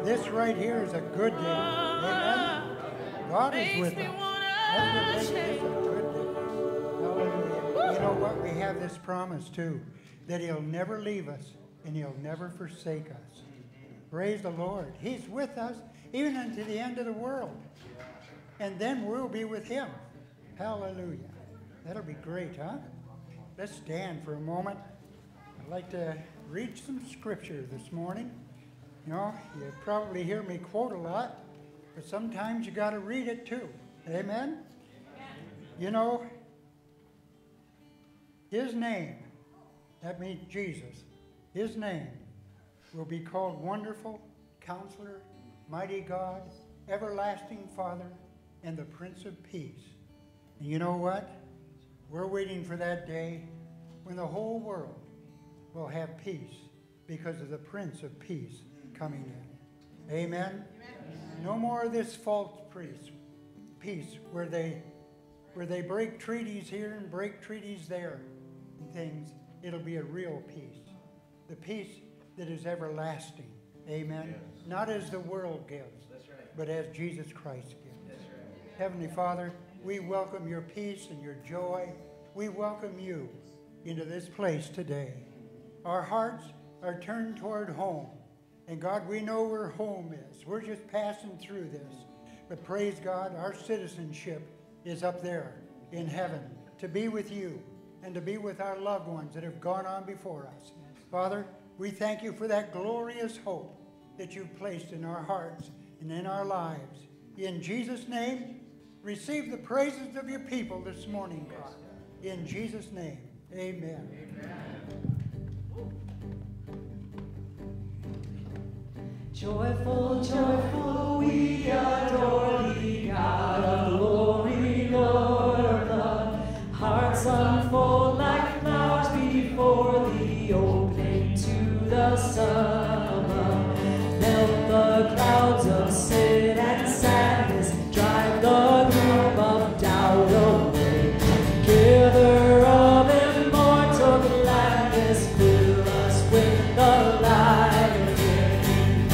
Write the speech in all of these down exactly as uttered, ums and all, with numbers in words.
This right here is a good day. Amen. God is with us. That's what makes this a good day. Hallelujah. You know what? We have this promise too, that He'll never leave us and He'll never forsake us. Praise the Lord. He's with us even unto the end of the world. And then we'll be with Him. Hallelujah. That'll be great, huh? Let's stand for a moment. I'd like to read some scripture this morning. You know, you probably hear me quote a lot, but sometimes you got to read it too. Amen? You know, His name, that means Jesus, His name will be called Wonderful, Counselor, Mighty God, Everlasting Father, and the Prince of Peace. And you know what? We're waiting for that day when the whole world will have peace because of the Prince of Peace coming in. Amen? Amen. No more of this false peace, peace where they, where they break treaties here and break treaties there and things. It'll be a real peace. The peace that is everlasting. Amen? Yes. Not as the world gives, That's right. but as Jesus Christ gives. That's right. Heavenly Father, we welcome your peace and your joy. We welcome you into this place today. Our hearts are turned toward home. And God, we know where home is. We're just passing through this. But praise God, our citizenship is up there in heaven to be with you and to be with our loved ones that have gone on before us. Father, we thank you for that glorious hope that you've placed in our hearts and in our lives. In Jesus' name, receive the praises of your people this morning, God. In Jesus' name, amen. Amen. Joyful, joyful, we adore thee, God of glory, Lord of love. Hearts unfold like flowers before thee, opening to the sun above. Melt the clouds of sin and sadness, drive the gloom of doubt away. Giver of immortal gladness, fill us with the light of day.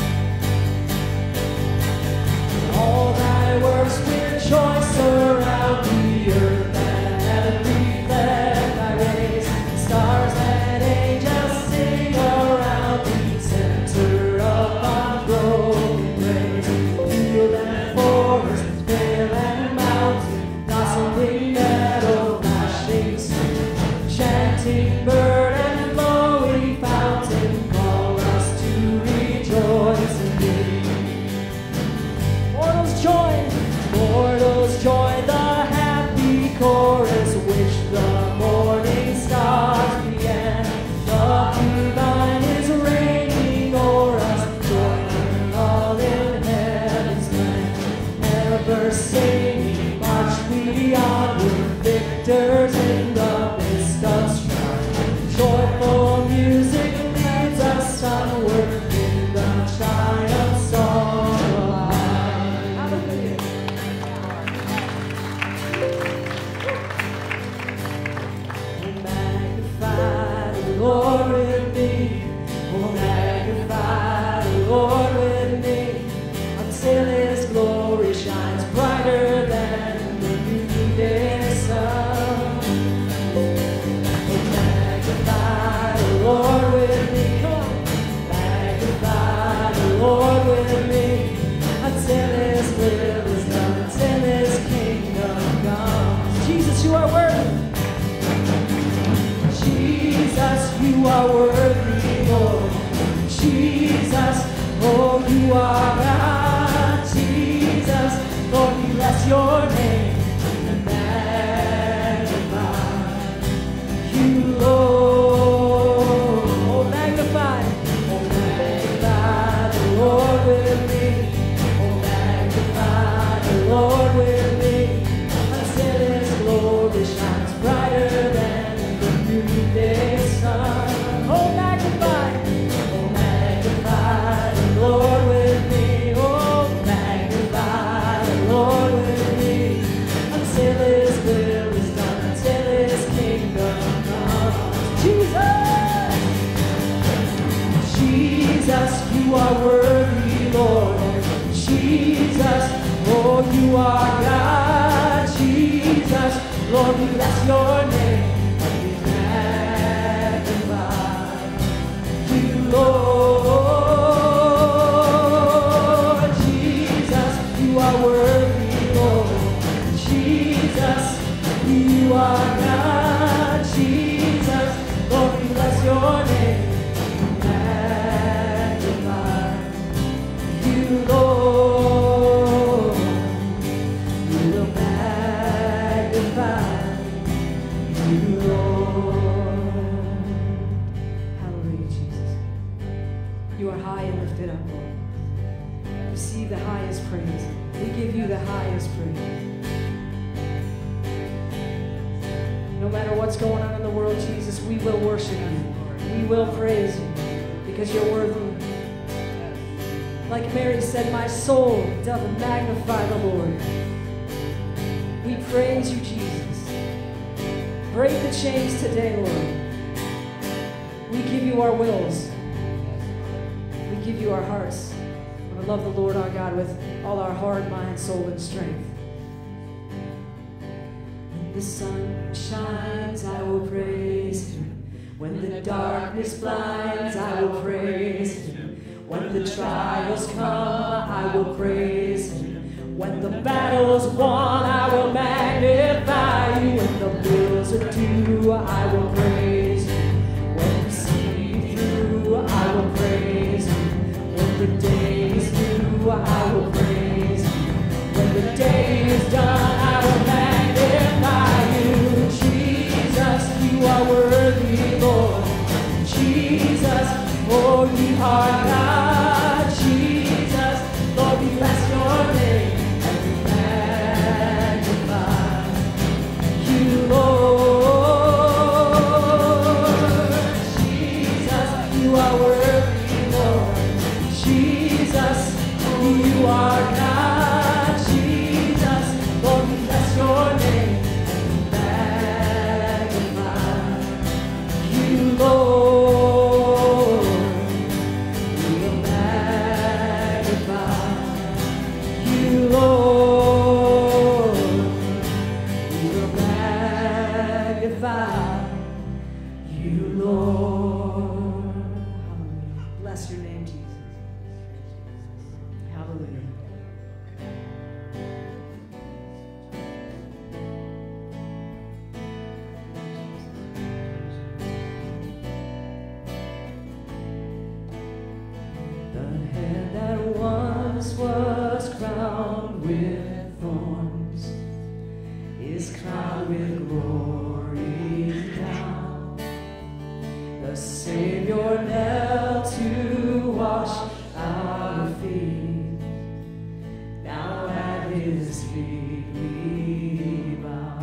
All thy works with joy surround the earth, and heaven reflect thy rays. Stars and angels sing around thee, center of unbroken praise. Field and forest, vale and mountain, blossoming meadow, flashing sun, chanting bird and flowing fountain, call us to rejoice in thee. Mortals join, mortals join the happy chorus which the morning stars began. Love divine is reigning o'er us, joining all in heaven's land. Ever singing, march we onward, victors in the midst of strife. Joyful music leads us onward in the triumph song of life. Hallelujah. Oh, magnify the Lord with me. Oh, magnify the Lord with me, until His glory shines brighter than the noonday sun. Oh, magnify the Lord with me. Come on. Magnify the Lord with me, until His will is done, until His kingdom comes. Jesus, you are worthy. Jesus, you are worthy, Lord. Jesus, oh, you are God. Jesus, Lord, we bless your name and magnify you, Lord. Oh, magnify, oh, magnify the Lord with me. Oh, magnify the Lord with me, until His glory shines brighter than the noonday sun. Oh, magnify, oh, magnify the Lord with me. Oh, magnify the Lord with me, You are God, Jesus. Lord, we bless your name. Magnify you, Lord. We will magnify you, Lord. Hallelujah, Jesus. You are high and lifted up, Lord. Receive the highest praise. We give you the highest praise. No matter what's going on in the world, Jesus, we will worship you. We will praise you because you're worthy. Like Mary said, my soul doth magnify the Lord. We praise you, Jesus. Break the chains today, Lord. We give you our wills. We give you our hearts. We love the Lord our God with all our heart, mind, soul, and strength. When the sun shines, I will praise him. When the darkness blinds, I will praise him. When the trials come, I will praise him. When the battle's won, I will magnify you. When the bills are due, I will praise you. When you see me through, I will praise you. When the day is new, I will praise you. When the day is done, I will magnify you. Jesus, you are worthy, Lord. Jesus, oh, you are God. Jesus, Lord, we bless your name and we magnify you, Lord. Jesus, you are worthy, Lord. Jesus, you are God. Jesus, Lord, we bless your name and we magnify you, Lord. We will magnify you, Lord. We will magnify you, Lord. Hallelujah. Bless your name, Jesus. Hallelujah. The head that once was crowned with thorns is crowned with glory now. The Savior knelt to wash our feet. Now at his feet we bow.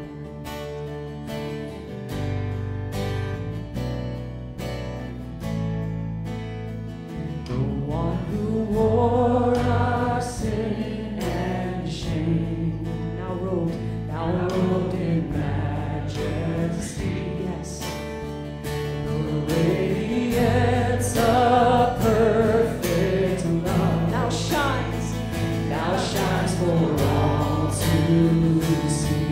The one who wore our sin and shame, now robed, now robed in majesty, yes. The radiance of perfect love now shines, now shines for all to see.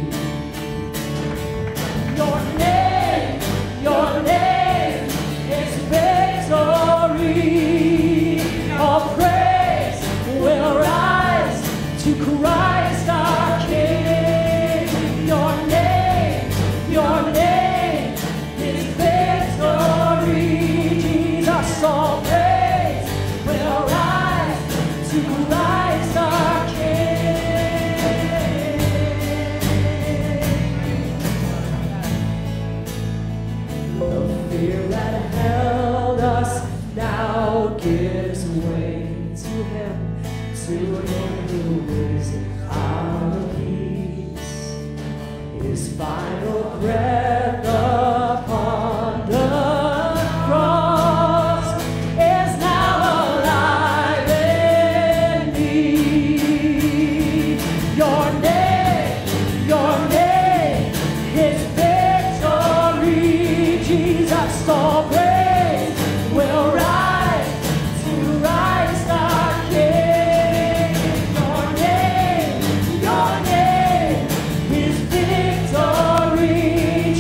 Your name, your name is victory. All praise will rise to Christ our King. Your name, your name is victory. Jesus, all praise will rise to Christ our King. The fear that held us now gives way to him, to him who is our peace. His final breath upon the cross is now alive in me. Your name, your name is victory. Jesus, all praise will rise to Christ our King. Your name, your name is victory.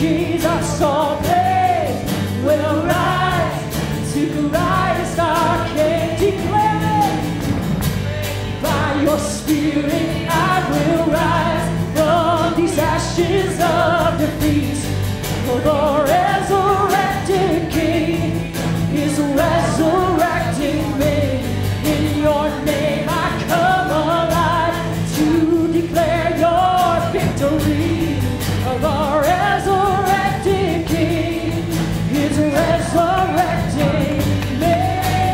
The resurrected King is resurrecting me. In your name I come alive to declare your victory. The resurrected King is resurrecting me.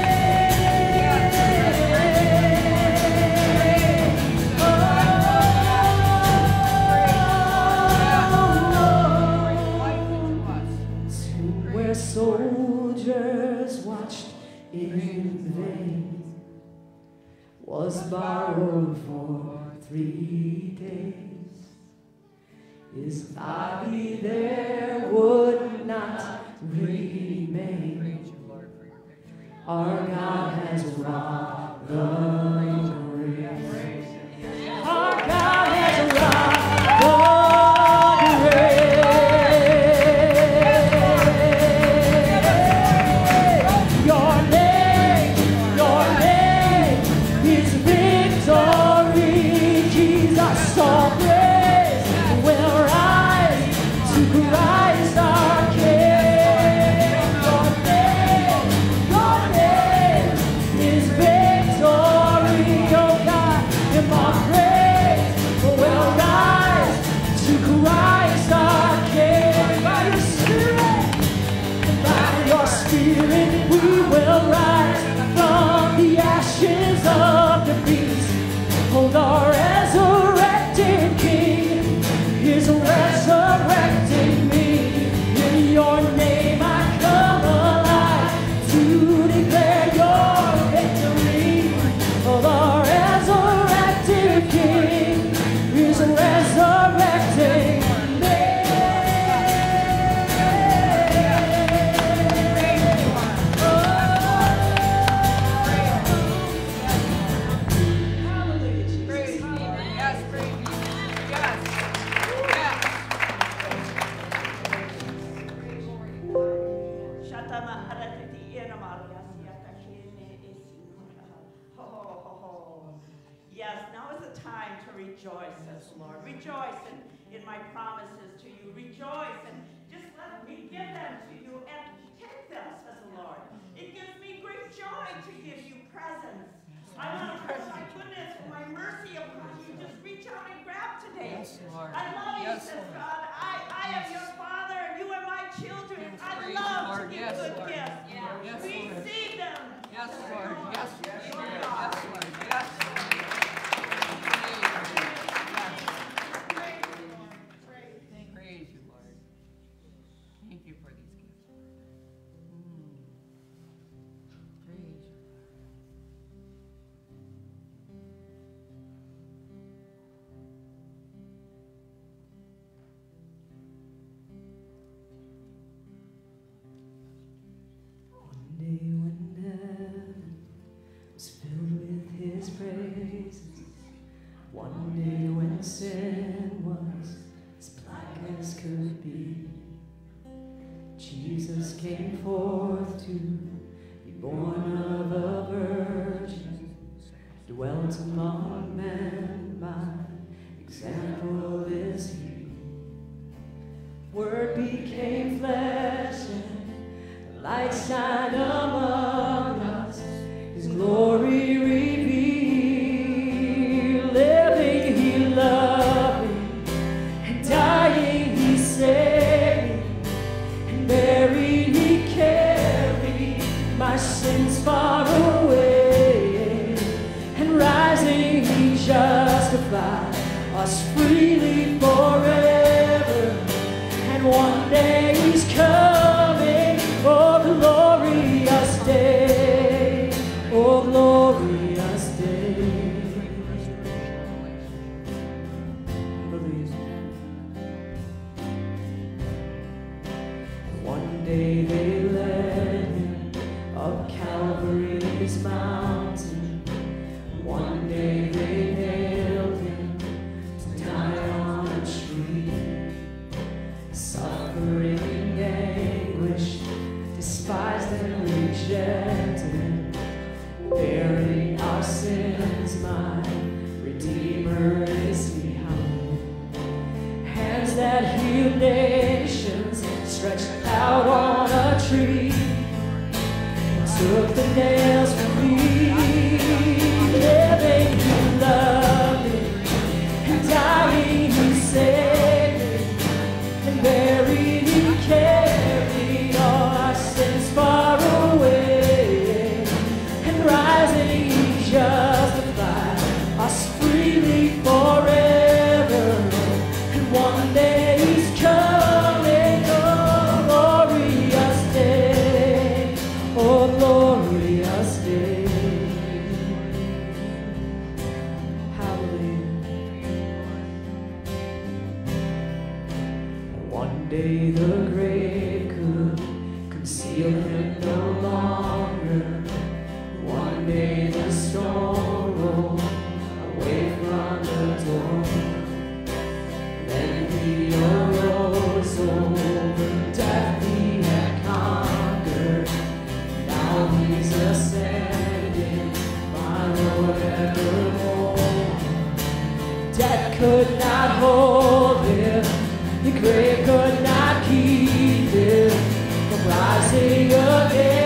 To where soldiers watched in vain was borrowed for three days. His body there would not remain. Our God has wrought the grace. Our God has wrought the grace. Your name, your name is victory. Jesus, all praise will rise to Christ our King. Your name, your name is victory. Oh God, and all praise will rise to Christ our King. By your Spirit, by your Spirit, we will rise from the ashes of defeat. Oh, the resurrected King is resurrecting me. In your name I come alive to declare your victory. Oh, the resurrected King is resurrecting me. Praise God. Yes, praise God. Yes. Yes. Shatama haratiti ena maria siata kene esimura. Ho ho ho ho. Yes, now is the time to rejoice, says the Lord. Rejoice in, in my promises to you. Rejoice and just let me give them to you and take them, says the Lord. It gives me great joy to give you presents. I want to pray my goodness and my mercy upon you. Just reach out and grab today. Yes, Lord. I love you, Yes, says Lord. God. I, I am your father and you are my children. I Praise love the to Lord. give Yes, good Lord. gifts. Yes, Lord. Receive them. Yes, Lord. Yes, yes, Lord. Lord. Yes, Lord. Yes. Praise you, Lord. Thank you for these gifts, Lord. Mm. Praise you. One day when heaven was filled with his praises, one day when sin was as black as could be, Jesus came forth to be born of a virgin, dwelt among men, my example is he. Word became flesh and the light shine among us, his glory revealed. Living he loved me, and dying he saved me, and buried he carried my sins far away, and rising he justified us freely forever. And one day he's coming, oh glorious day, oh glorious day. Believe. One day they led him up Calvary's mountain. One day they nailed him to die on a tree. Suffering anguish, despised and rejected, bearing our sins, my Redeemer is he hung. Hands that heal nations, nations stretched out on a tree. Took the nails from me, living He loved me, and dying He saved me, and buried He carried all our sins far away, and rising He justified us freely forever, and one day He's coming, oh glorious day, oh glorious day. Hallelujah. One day the grave could conceal Him no longer. One day the stone rolled away from the door. Then He arose over death He had conquered. Now He's ascending, my Lord evermore. Death could not hold Him, the grave could not keep Him from rising again.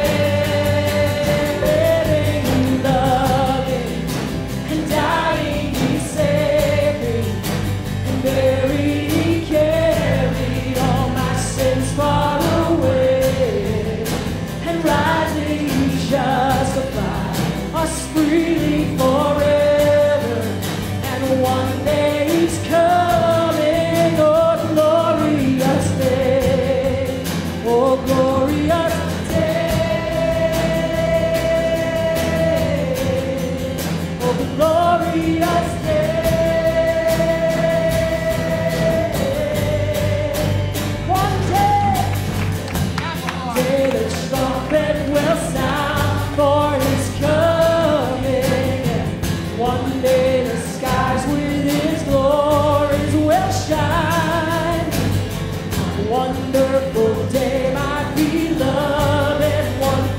Living He loved me, and dying He saved me, and buried He carried all my sins far away, and rising He justified us freely forever, and one day He's coming, oh glorious day, oh glorious day, oh glorious day. One day, day the trumpet will sound for His coming, and one day the skies with His glories will shine. Wonderful day, my beloved one,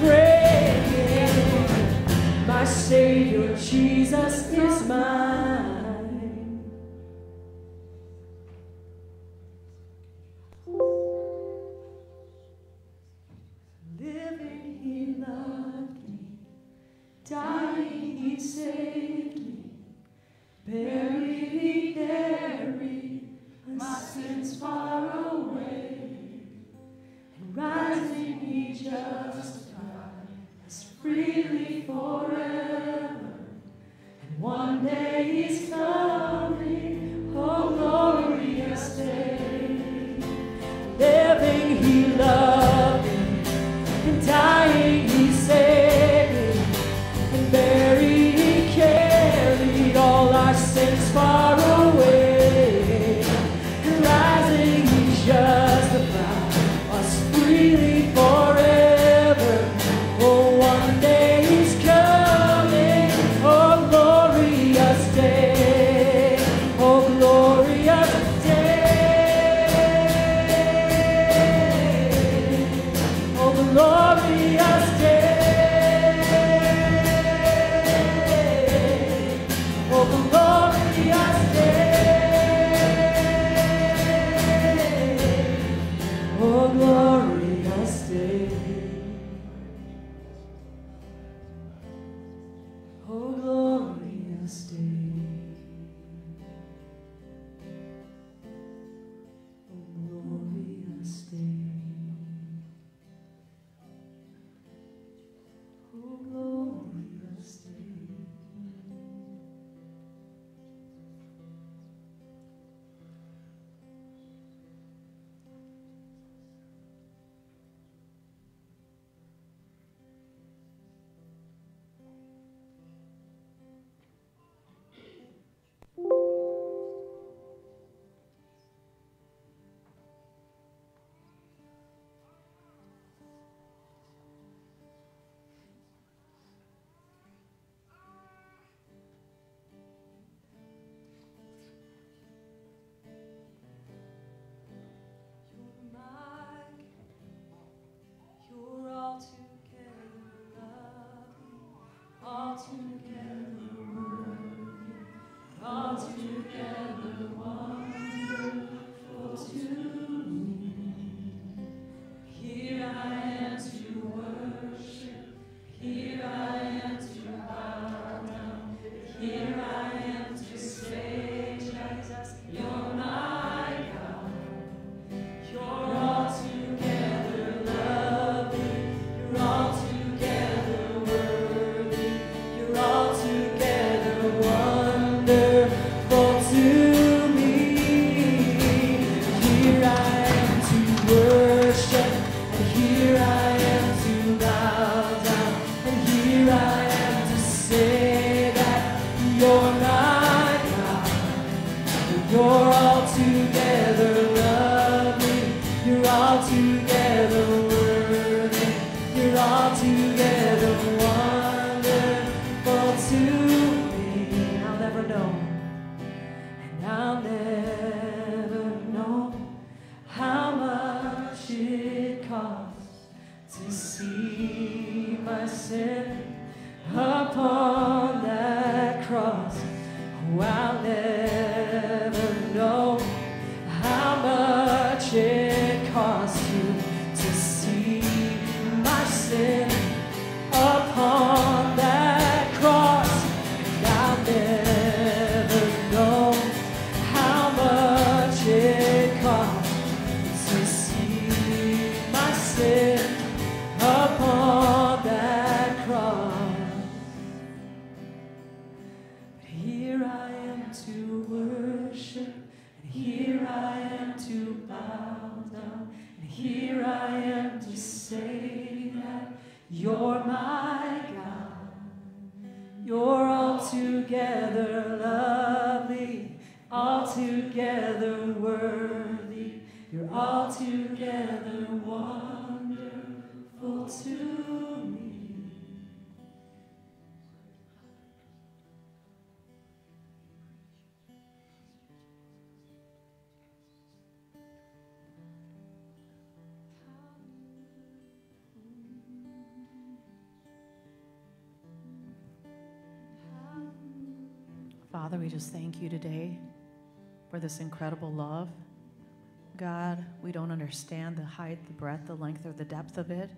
praying, my Savior Jesus is mine. Living He loved me, dying He saved me, buried He carried my sins far away, and rising He justified us freely forever, and one day He's coming, oh glorious day. Living He loved me, and dying He saved me, and buried He carried all our sins far away, and rising He justified us freely forever, oh one day He's coming, oh glorious day, altogether lovely. You're altogether worthy. You're altogether wonderful to me. I'll never know, and I'll never know how much it costs to see my sin upon that cross. Oh, I'll never know how much it costs you to see my sin upon that cross. And I'll never know how much it costs to see my sin upon that cross. But here I am to worship, and here I am to bow down, and here I am to say that you're my God. You're altogether lovely, altogether worthy. You're altogether wonderful to me. Father, we just thank you today for this incredible love. God, we don't understand the height, the breadth, the length, or the depth of it.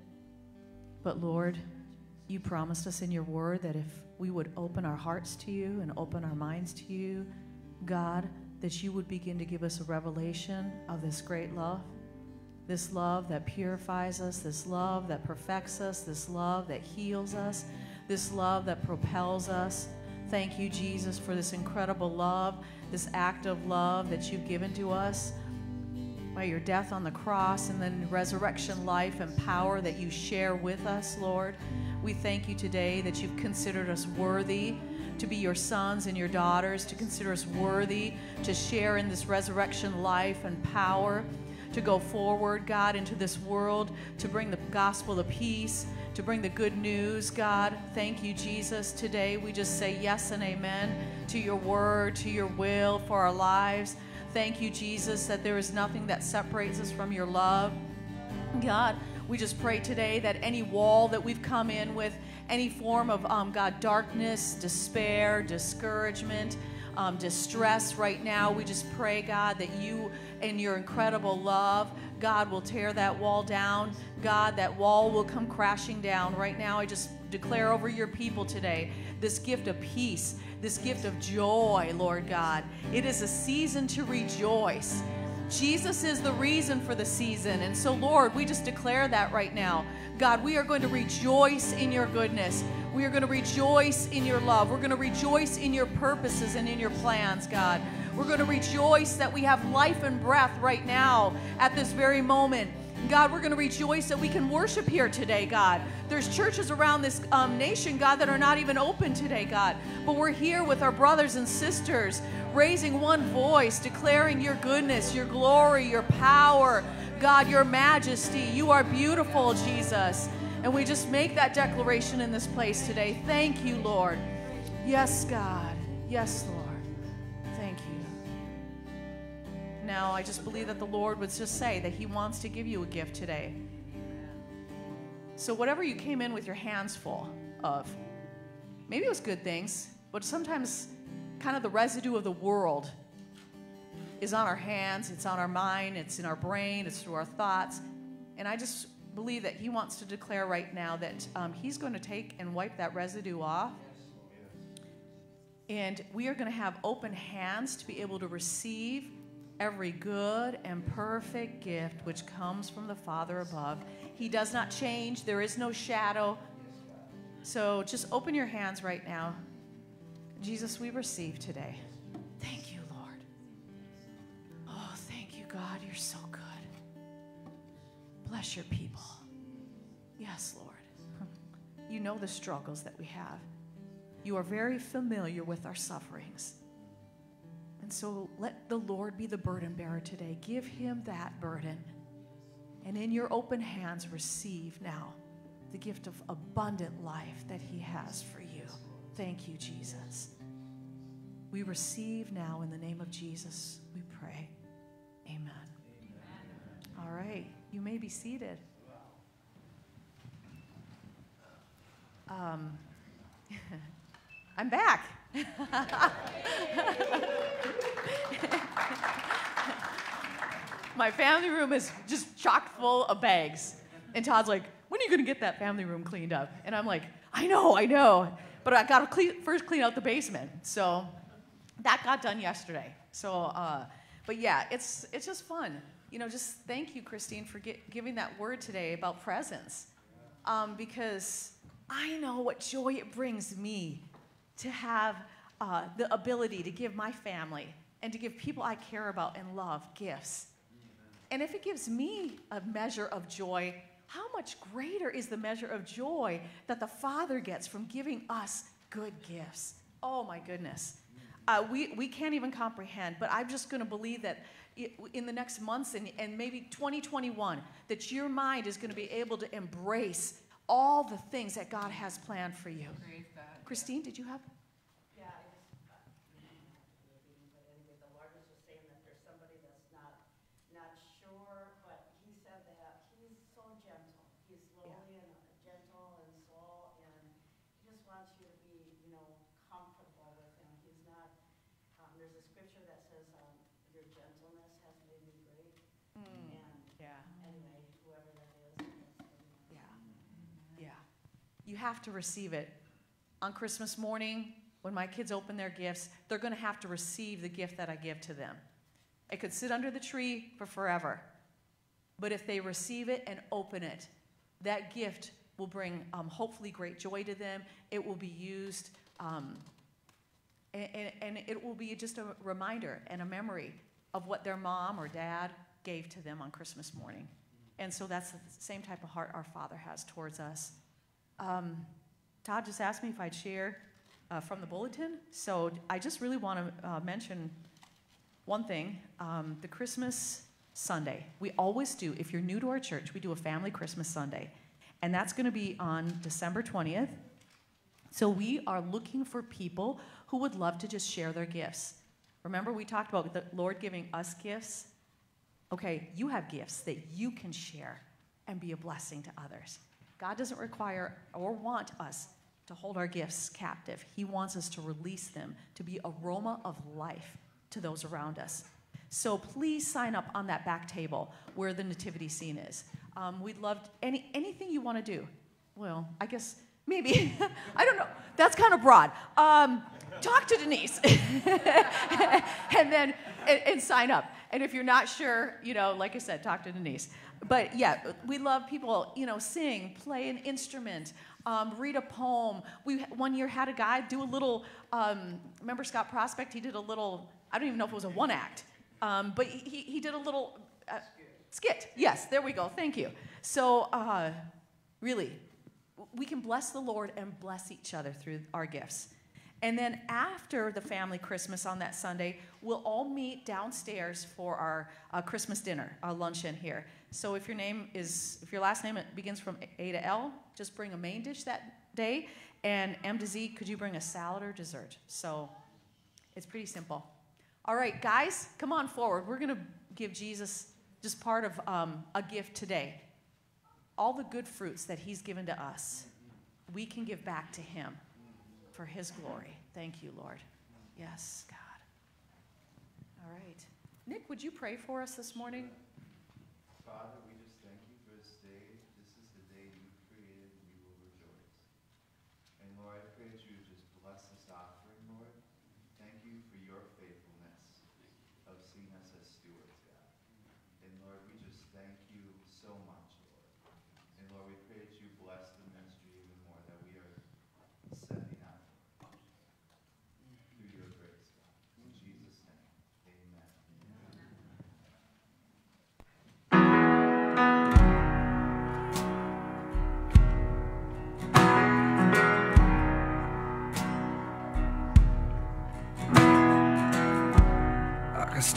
But Lord, you promised us in your word that if we would open our hearts to you and open our minds to you, God, that you would begin to give us a revelation of this great love, this love that purifies us, this love that perfects us, this love that heals us, this love that propels us. Thank you, Jesus, for this incredible love, this act of love that you've given to us by your death on the cross and then resurrection life and power that you share with us, Lord. We thank you today that you've considered us worthy to be your sons and your daughters, to consider us worthy to share in this resurrection life and power, to go forward, God, into this world, to bring the gospel of peace, to bring the good news, God. Thank you, Jesus. Today we just say yes and amen to your word, to your will for our lives. Thank you, Jesus, that there is nothing that separates us from your love. God, we just pray today that any wall that we've come in with, any form of, um, God, darkness, despair, discouragement, um, distress right now, we just pray, God, that you, in your incredible love, God, will tear that wall down. God, that wall will come crashing down. Right now, I just declare over your people today this gift of peace, this gift of joy, Lord God. It is a season to rejoice. Jesus is the reason for the season. And so, Lord, we just declare that right now. God, we are going to rejoice in your goodness. We are going to rejoice in your love. We're going to rejoice in your purposes and in your plans, God. We're going to rejoice that we have life and breath right now at this very moment. God, we're going to rejoice that we can worship here today, God. There's churches around this um, nation, God, that are not even open today, God. But we're here with our brothers and sisters, raising one voice, declaring your goodness, your glory, your power, God, your majesty. You are beautiful, Jesus. And we just make that declaration in this place today. Thank you, Lord. Yes, God. Yes, Lord. Thank you. Now, I just believe that the Lord would just say that he wants to give you a gift today. So whatever you came in with your hands full of, maybe it was good things, but sometimes kind of the residue of the world is on our hands, it's on our mind, it's in our brain, it's through our thoughts. And I just believe that he wants to declare right now that um, he's going to take and wipe that residue off. And we are going to have open hands to be able to receive every good and perfect gift which comes from the Father above. He does not change. There is no shadow. So just open your hands right now. Jesus, we receive today. Thank you, Lord. Oh, thank you, God. You're so good. Bless your people. Yes, Lord. You know the struggles that we have. You are very familiar with our sufferings. And so let the Lord be the burden bearer today. Give him that burden. And in your open hands, receive now the gift of abundant life that he has for you. Thank you, Jesus. We receive now in the name of Jesus, we pray. Amen. Amen. All right, you may be seated. Um, I'm back. My family room is just chock full of bags. And Todd's like, when are you going to get that family room cleaned up? And I'm like, I know, I know. But I got to clean, first clean out the basement. So that got done yesterday. So, uh, but yeah, it's it's just fun. You know, just thank you, Christine, for get, giving that word today about presence. Um, because I know what joy it brings me to have uh, the ability to give my family and to give people I care about and love gifts. And if it gives me a measure of joy, how much greater is the measure of joy that the Father gets from giving us good gifts? Oh, my goodness. Uh, we, we can't even comprehend, but I'm just going to believe that in the next months and, and maybe twenty twenty-one, that your mind is going to be able to embrace all the things that God has planned for you. Praise God. Christine, did you have? Yeah, I just, uh, but anyway, the Lord was just saying that there's somebody that's not, not sure, but he said that he's so gentle. He's lowly and gentle and soul, and he just wants you to be, you know, comfortable with him. He's not, um, there's a scripture that says, um, your gentleness has made me great. Mm, And yeah. anyway, whoever that is, that's, Yeah. Yeah. You have to receive it. On Christmas morning, when my kids open their gifts, they're going to have to receive the gift that I give to them. It could sit under the tree for forever. But if they receive it and open it, that gift will bring um, hopefully great joy to them. It will be used, um, and, and, and it will be just a reminder and a memory of what their mom or dad gave to them on Christmas morning. And so that's the same type of heart our Father has towards us. Um, Todd just asked me if I'd share uh, from the bulletin. So I just really want to uh, mention one thing. Um, the Christmas Sunday. We always do, if you're new to our church, we do a family Christmas Sunday. And that's going to be on December twentieth. So we are looking for people who would love to just share their gifts. Remember, we talked about the Lord giving us gifts? Okay, you have gifts that you can share and be a blessing to others. God doesn't require or want us to hold our gifts captive. He wants us to release them, to be aroma of life to those around us. So please sign up on that back table where the nativity scene is. Um, we'd love to, any anything you want to do. Well, I guess maybe, I don't know. That's kind of broad. Um, talk to Denise and then and, and sign up. And if you're not sure, you know, like I said, talk to Denise. But yeah, we love people, you know, sing, play an instrument, um, read a poem. We one year had a guy do a little, um, remember Scott Prospect? He did a little, I don't even know if it was a one act, um, but he, he did a little uh, skit. Yes, there we go. Thank you. So uh, really, we can bless the Lord and bless each other through our gifts. And then after the family Christmas on that Sunday, we'll all meet downstairs for our uh, Christmas dinner, our luncheon here. So if your name is, if your last name begins from A to L, just bring a main dish that day. And M to Z, could you bring a salad or dessert? So it's pretty simple. All right, guys, come on forward. We're going to give Jesus just part of um, a gift today. All the good fruits that he's given to us, we can give back to him for his glory. Thank you, Lord. Yes, God. All right. Nick, would you pray for us this morning? Father, we just thank you for this day. This is the day you created, and we will rejoice. And Lord, I pray that you just bless this offering, Lord. Thank you for your faithfulness of seeing us as stewards, God. And Lord, we just thank you so much, Lord. And Lord, we pray that you bless the ministry even more, that we are sending out through your grace, God. In Jesus' name, amen.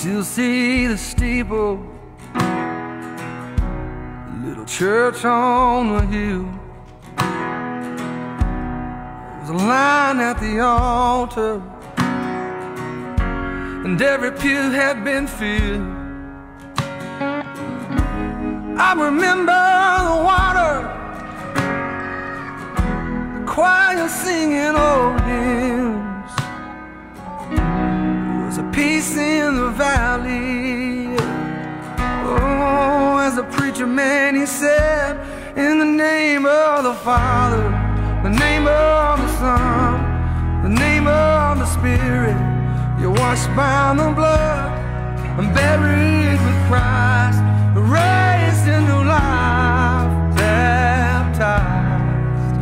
still see the steeple, the little church on the hill. There was a line at the altar, and every pew had been filled. I remember the water, the choir singing old hymns. There was a peace in the valley. Oh, as a preacher man, he said, in the name of the Father, the name of the Son, the name of the Spirit, you're washed by the blood and buried with Christ, raised into life, baptized.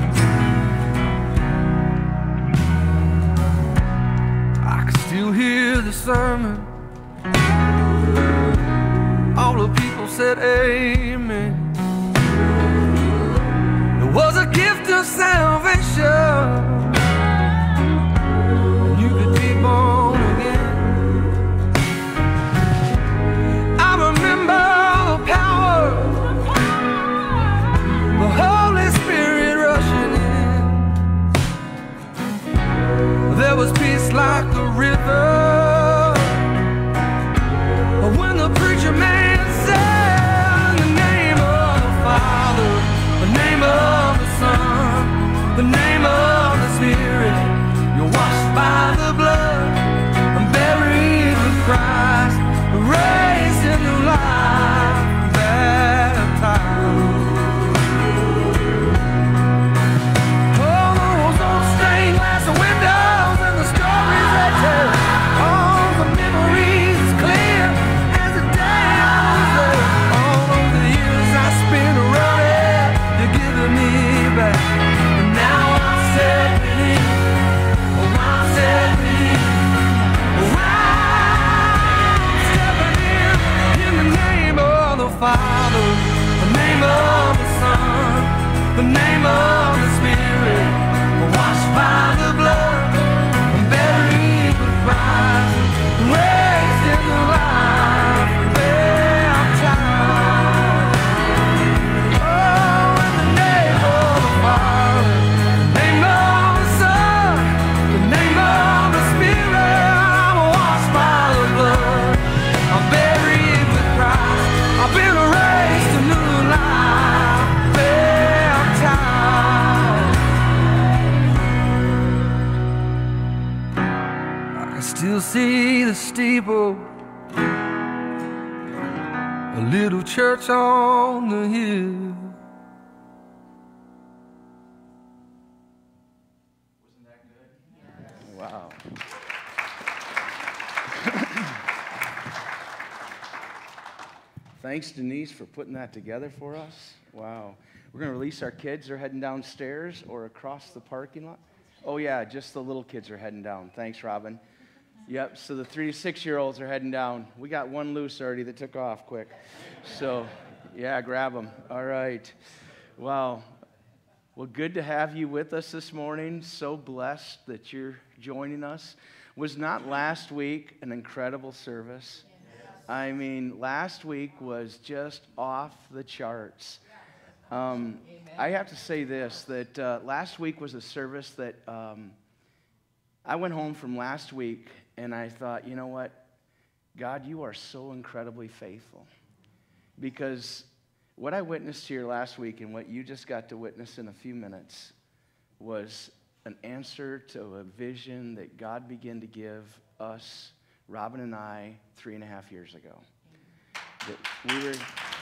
I can still hear the sermon. All the people said amen. There was a gift of salvation. You could be born again. I remember the power, the Holy Spirit rushing in. There was peace like the river. When the preacher man said, the name of the Father, the name of the Son, the name of the Spirit, you're washed by the blood and buried with Christ, raised into life, baptized. Oh, those old stained glass windows and the stories they tell, all the memories clear as the day I was there. All of the years I spent running, you're giving me back. And now I'm set free. Oh, I'm set free. Oh, I'm stepping in in the name of the Father, the name of the Son, the name of the Spirit, washed by the blood and buried with Christ, raised into life, baptized. Oh, in the name of the Father, the name of the Son, the name of the Spirit, I'm washed by the blood, I'm buried with Christ, I've been raised to new life, baptized. I can still see the steeple, a little church on the hill. Wasn't that good? Wow. Thanks, Denise, for putting that together for us. Wow. We're going to release our kids. They're heading downstairs or across the parking lot. Oh, yeah, just the little kids are heading down. Thanks, Robin. Yep, so the three to six-year-olds are heading down. We got one loose already that took off quick. So, yeah, grab them. All right. Wow. Well, good to have you with us this morning. So blessed that you're joining us. Was not last week an incredible service? I mean, last week was just off the charts. Um, I have to say this, that uh, last week was a service that um, I went home from last week and I thought, you know what? God, you are so incredibly faithful. Because what I witnessed here last week and what you just got to witness in a few minutes was an answer to a vision that God began to give us, Robin and I, three and a half years ago. That we were,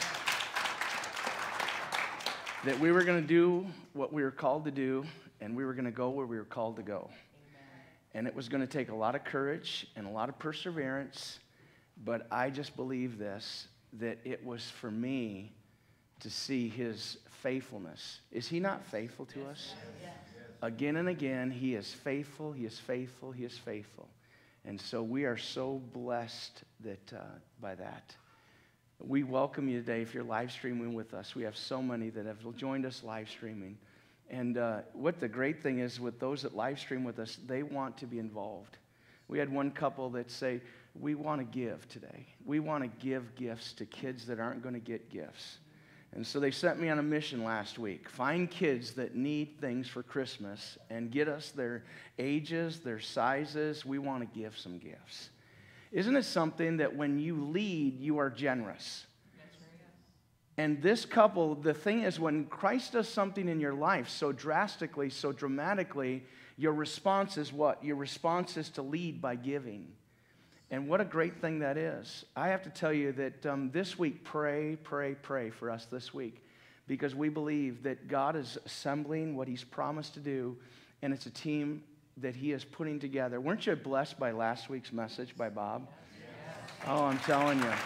that we were going to do what we were called to do, and we were going to go where we were called to go. And it was going to take a lot of courage and a lot of perseverance, but I just believe this, that it was for me to see his faithfulness. Is he not faithful to us? Yes. Again and again, he is faithful, he is faithful, he is faithful. And so we are so blessed that uh, by that. We welcome you today if you're live streaming with us. We have so many that have joined us live streaming. And uh, what the great thing is with those that live stream with us, they want to be involved. We had one couple that say, we want to give today. We want to give gifts to kids that aren't going to get gifts. And so they sent me on a mission last week. Find kids that need things for Christmas and get us their ages, their sizes. We want to give some gifts. Isn't it something that when you lead, you are generous? And this couple, the thing is, when Christ does something in your life so drastically, so dramatically, your response is what? Your response is to lead by giving. And what a great thing that is. I have to tell you that um, this week, pray, pray, pray for us this week, because we believe that God is assembling what he's promised to do, and it's a team that he is putting together. Weren't you blessed by last week's message by Bob? Yes. Oh, I'm telling you.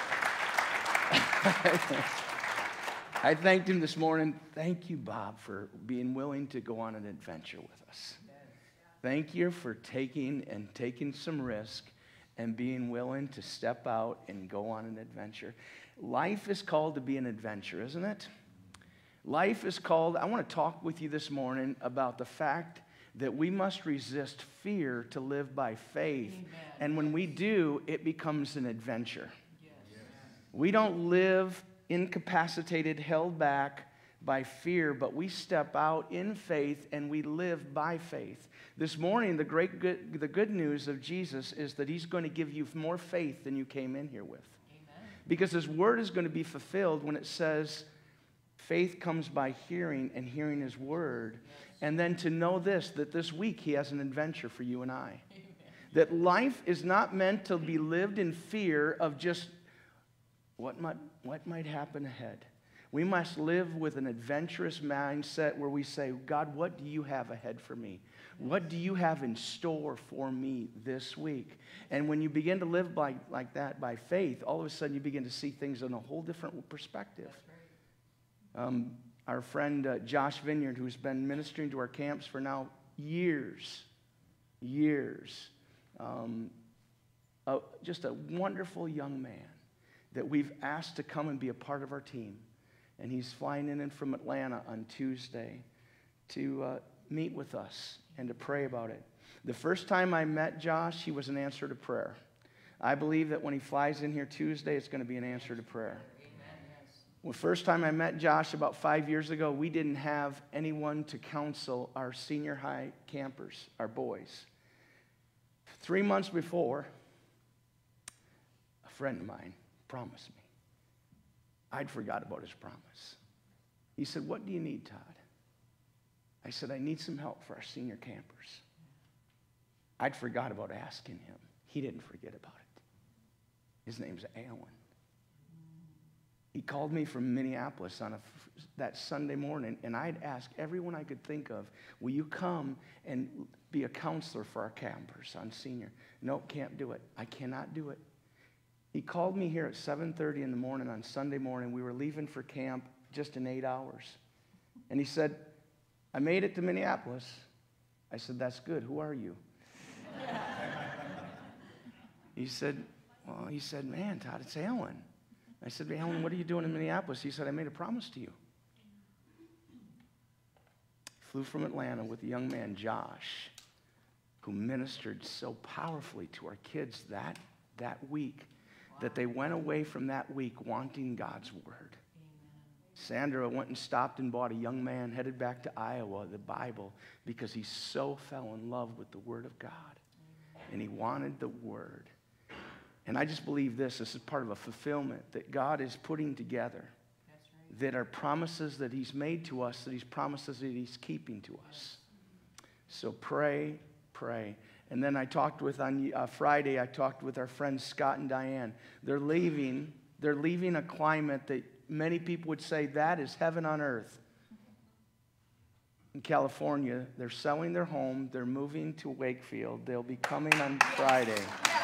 I thanked him this morning. Thank you, Bob, for being willing to go on an adventure with us. Thank you for taking and taking some risk and being willing to step out and go on an adventure. Life is called to be an adventure, isn't it? Life is called, I want to talk with you this morning about the fact that we must resist fear to live by faith. Amen. And when we do, it becomes an adventure. Yes. We don't live incapacitated, held back by fear, but we step out in faith and we live by faith. This morning, the great good, the good news of Jesus is that he's going to give you more faith than you came in here with. Amen. Because his word is going to be fulfilled when it says, faith comes by hearing, and hearing his word. Yes. And then to know this, that this week he has an adventure for you and I. Amen. That life is not meant to be lived in fear of just what might, what might happen ahead. We must live with an adventurous mindset where we say, God, what do you have ahead for me? What do you have in store for me this week? And when you begin to live by, like that by faith, all of a sudden you begin to see things in a whole different perspective. Um, our friend uh, Josh Vineyard, who's been ministering to our camps for now years, years, um, uh, just a wonderful young man that we've asked to come and be a part of our team. And he's flying in from Atlanta on Tuesday to uh, meet with us and to pray about it. The first time I met Josh, he was an answer to prayer. I believe that when he flies in here Tuesday, it's going to be an answer to prayer. Well, the first time I met Josh about five years ago, we didn't have anyone to counsel our senior high campers, our boys. Three months before, a friend of mine promised me. I'd forgot about his promise. He said, what do you need, Todd? I said, I need some help for our senior campers. I'd forgot about asking him. He didn't forget about it. His name's Alan. He called me from Minneapolis on a, that Sunday morning, and I'd ask everyone I could think of, will you come and be a counselor for our campers on senior? No, can't do it. I cannot do it. He called me here at seven thirty in the morning on Sunday morning. We were leaving for camp just in eight hours. And he said, I made it to Minneapolis. I said, that's good. Who are you? He said, well, he said, man, Todd, it's Alan. I said, Alan, what are you doing in Minneapolis? He said, I made a promise to you. Flew from Atlanta with a young man, Josh, who ministered so powerfully to our kids that, that week. That they went away from that week wanting God's word. Amen. Sandra went and stopped and bought a young man headed back to Iowa, the Bible, because he so fell in love with the word of God. Amen. And he wanted the word. And I just believe this, this is part of a fulfillment that God is putting together. That's right. That are promises that he's made to us, that he's promises that he's keeping to us. So pray, pray. And then I talked with, on uh, Friday, I talked with our friends Scott and Diane. They're leaving, they're leaving a climate that many people would say that is heaven on earth. In California, they're selling their home. They're moving to Wakefield. They'll be coming on Friday.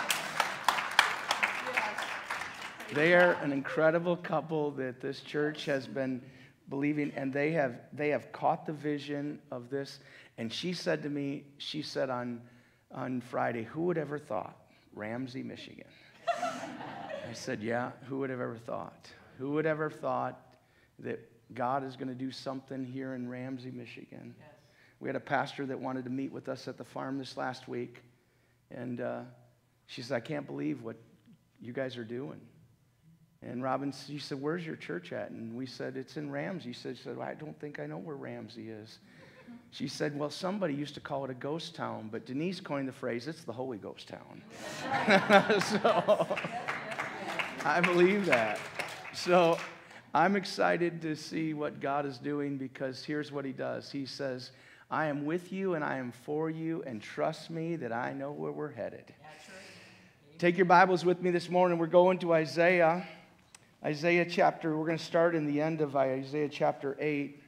They are an incredible couple that this church has been believing, and they have, they have caught the vision of this. And she said to me, she said on... On Friday, who would ever thought? Ramsey, Michigan. I said, yeah, who would have ever thought? Who would ever thought that God is going to do something here in Ramsey, Michigan? Yes. We had a pastor that wanted to meet with us at the farm this last week. And uh, She said, I can't believe what you guys are doing. And Robin, she said, where's your church at? And we said, it's in Ramsey. She said, she said well, I don't think I know where Ramsey is. She said, well, somebody used to call it a ghost town, but Denise coined the phrase, it's the Holy Ghost town. So I believe that. So I'm excited to see what God is doing, because here's what he does. He says, I am with you and I am for you, and trust me that I know where we're headed. Take your Bibles with me this morning. We're going to Isaiah. Isaiah chapter, we're going to start in the end of Isaiah chapter eight.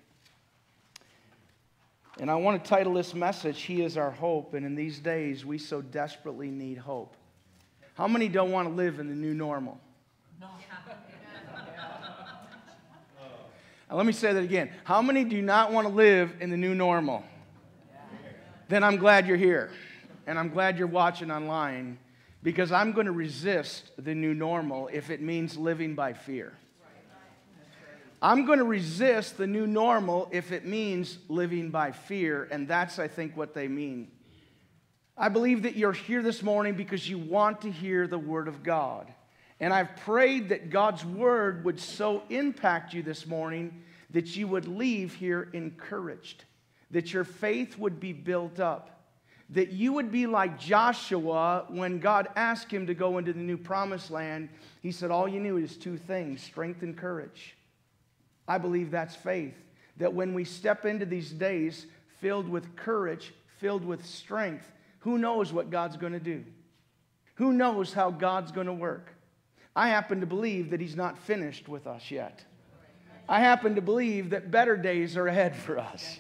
And I want to title this message, He is Our Hope. And in these days, we so desperately need hope. How many don't want to live in the new normal? No. Now, let me say that again. How many do not want to live in the new normal? Then I'm glad you're here. And I'm glad you're watching online, because I'm going to resist the new normal if it means living by fear. I'm going to resist the new normal if it means living by fear, and that's, I think, what they mean. I believe that you're here this morning because you want to hear the Word of God. And I've prayed that God's Word would so impact you this morning that you would leave here encouraged, that your faith would be built up, that you would be like Joshua when God asked him to go into the new promised land. He said, all you need is two things, strength and courage. I believe that's faith, that when we step into these days filled with courage, filled with strength, who knows what God's going to do? Who knows how God's going to work? I happen to believe that He's not finished with us yet. I happen to believe that better days are ahead for us.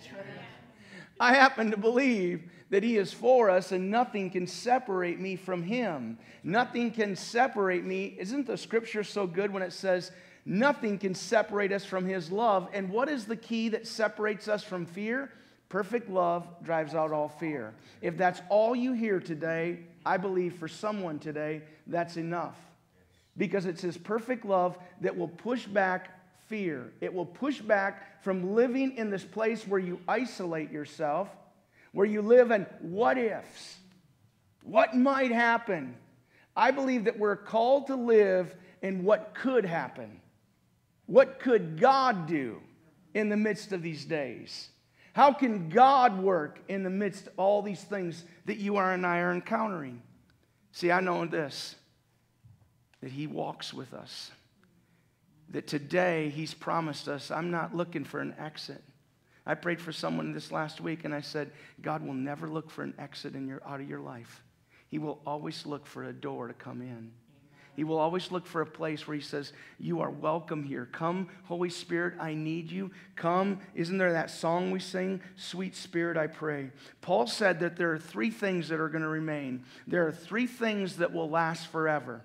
I happen to believe that He is for us and nothing can separate me from Him. Nothing can separate me. Isn't the scripture so good when it says, nothing can separate us from His love? And what is the key that separates us from fear? Perfect love drives out all fear. If that's all you hear today, I believe for someone today, that's enough. Because it's His perfect love that will push back fear. It will push back from living in this place where you isolate yourself, where you live in what ifs. What might happen? I believe that we're called to live in what could happen. What could God do in the midst of these days? How can God work in the midst of all these things that you are and I are encountering? See, I know this, that He walks with us. That today He's promised us, I'm not looking for an exit. I prayed for someone this last week and I said, God will never look for an exit in your, out of your life. He will always look for a door to come in. He will always look for a place where He says, you are welcome here. Come, Holy Spirit, I need you. Come. Isn't there that song we sing? Sweet Spirit, I pray. Paul said that there are three things that are going to remain. There are three things that will last forever.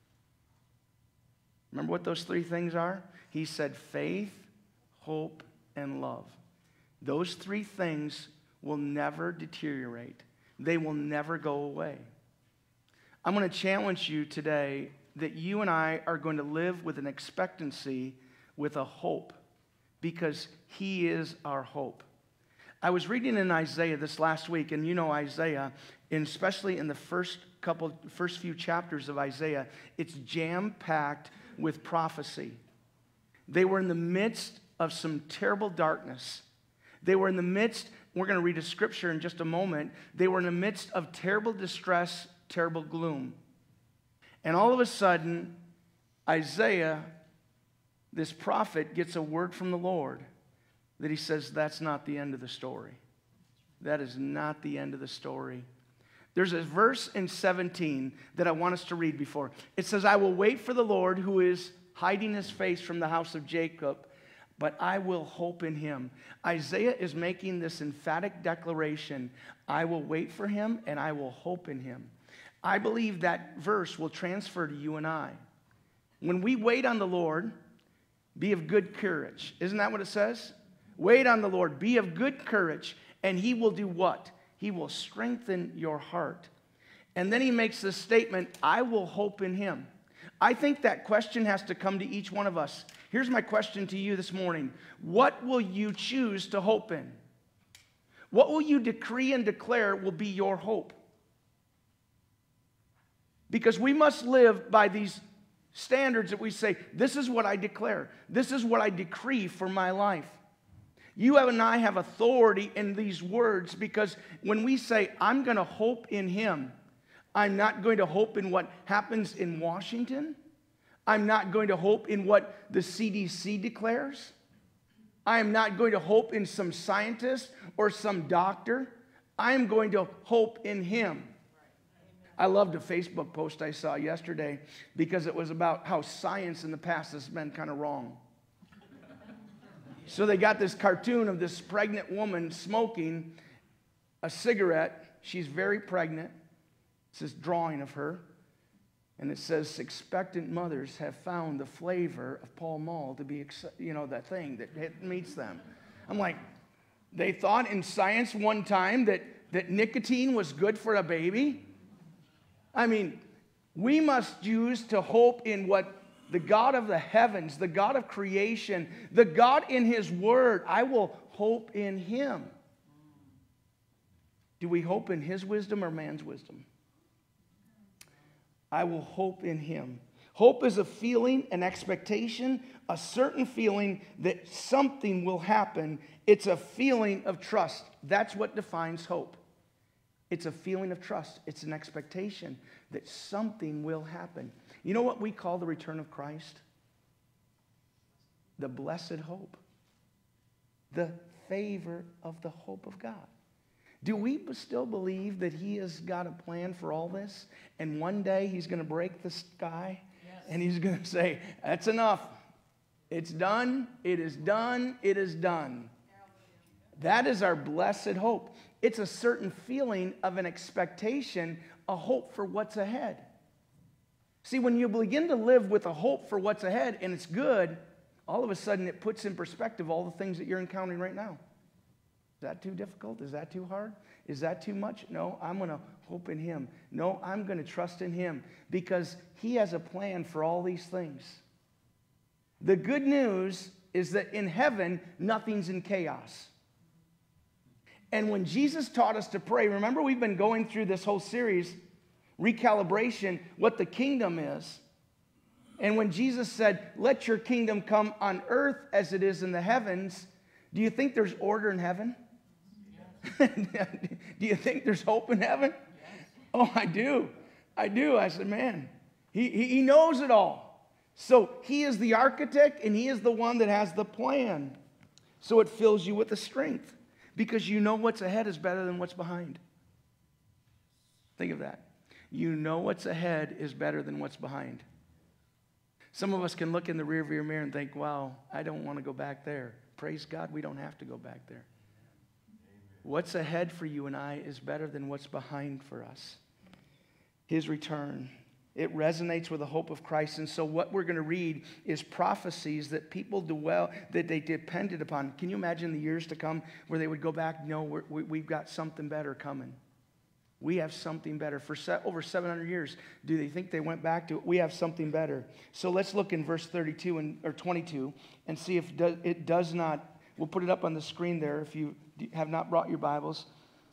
Remember what those three things are? He said faith, hope, and love. Those three things will never deteriorate. They will never go away. I'm going to challenge you today that you and I are going to live with an expectancy, with a hope, because He is our hope. I was reading in Isaiah this last week, and you know Isaiah, and especially in the first couple, first few chapters of Isaiah, it's jam-packed with prophecy. They were in the midst of some terrible darkness. They were in the midst, we're going to read a scripture in just a moment, they were in the midst of terrible distress, terrible gloom. And all of a sudden, Isaiah, this prophet, gets a word from the Lord that he says, that's not the end of the story. That is not the end of the story. There's a verse in seventeen that I want us to read before. It says, I will wait for the Lord who is hiding His face from the house of Jacob, but I will hope in Him. Isaiah is making this emphatic declaration. I will wait for Him and I will hope in Him. I believe that verse will transfer to you and I. When we wait on the Lord, be of good courage. Isn't that what it says? Wait on the Lord, be of good courage, and He will do what? He will strengthen your heart. And then He makes this statement, I will hope in Him. I think that question has to come to each one of us. Here's my question to you this morning. What will you choose to hope in? What will you decree and declare will be your hope? Because we must live by these standards that we say, this is what I declare. This is what I decree for my life. You and I have authority in these words because when we say, I'm going to hope in Him, I'm not going to hope in what happens in Washington. I'm not going to hope in what the C D C declares. I am not going to hope in some scientist or some doctor. I am going to hope in Him. I loved a Facebook post I saw yesterday because it was about how science in the past has been kind of wrong. So they got this cartoon of this pregnant woman smoking a cigarette. She's very pregnant. It's this drawing of her. And it says, expectant mothers have found the flavor of Pall Mall to be, you know, that thing that meets them. I'm like, they thought in science one time that, that nicotine was good for a baby? I mean, we must use to hope in what the God of the heavens, the God of creation, the God in His Word, I will hope in Him. Do we hope in His wisdom or man's wisdom? I will hope in Him. Hope is a feeling, an expectation, a certain feeling that something will happen. It's a feeling of trust. That's what defines hope. It's a feeling of trust. It's an expectation that something will happen. You know what we call the return of Christ? The blessed hope. The favor of the hope of God. Do we still believe that He has got a plan for all this? And one day He's going to break the sky? Yes. And He's going to say, that's enough. It's done. It is done. It is done. That is our blessed hope. It's a certain feeling of an expectation, a hope for what's ahead. See, when you begin to live with a hope for what's ahead and it's good, all of a sudden it puts in perspective all the things that you're encountering right now. Is that too difficult? Is that too hard? Is that too much? No, I'm going to hope in Him. No, I'm going to trust in Him because He has a plan for all these things. The good news is that in heaven, nothing's in chaos. And when Jesus taught us to pray, remember we've been going through this whole series, recalibration, what the kingdom is. And when Jesus said, let your kingdom come on earth as it is in the heavens, do you think there's order in heaven? Yes. Do you think there's hope in heaven? Yes. Oh, I do. I do. I said, man, he, he, he knows it all. So He is the architect and He is the one that has the plan. So it fills you with the strength because you know what's ahead is better than what's behind. Think of that. You know what's ahead is better than what's behind. Some of us can look in the rearview mirror and think, wow, I don't want to go back there. Praise God, we don't have to go back there. What's ahead for you and I is better than what's behind for us. His return. It resonates with the hope of Christ. And so what we're going to read is prophecies that people dwell, that they depended upon. Can you imagine the years to come where they would go back? No, we're, we, we've got something better coming. We have something better. For se- over seven hundred years, do they think they went back to it? We have something better. So let's look in verse thirty-two and, or twenty-two and see if do, it does not. We'll put it up on the screen there if you have not brought your Bibles.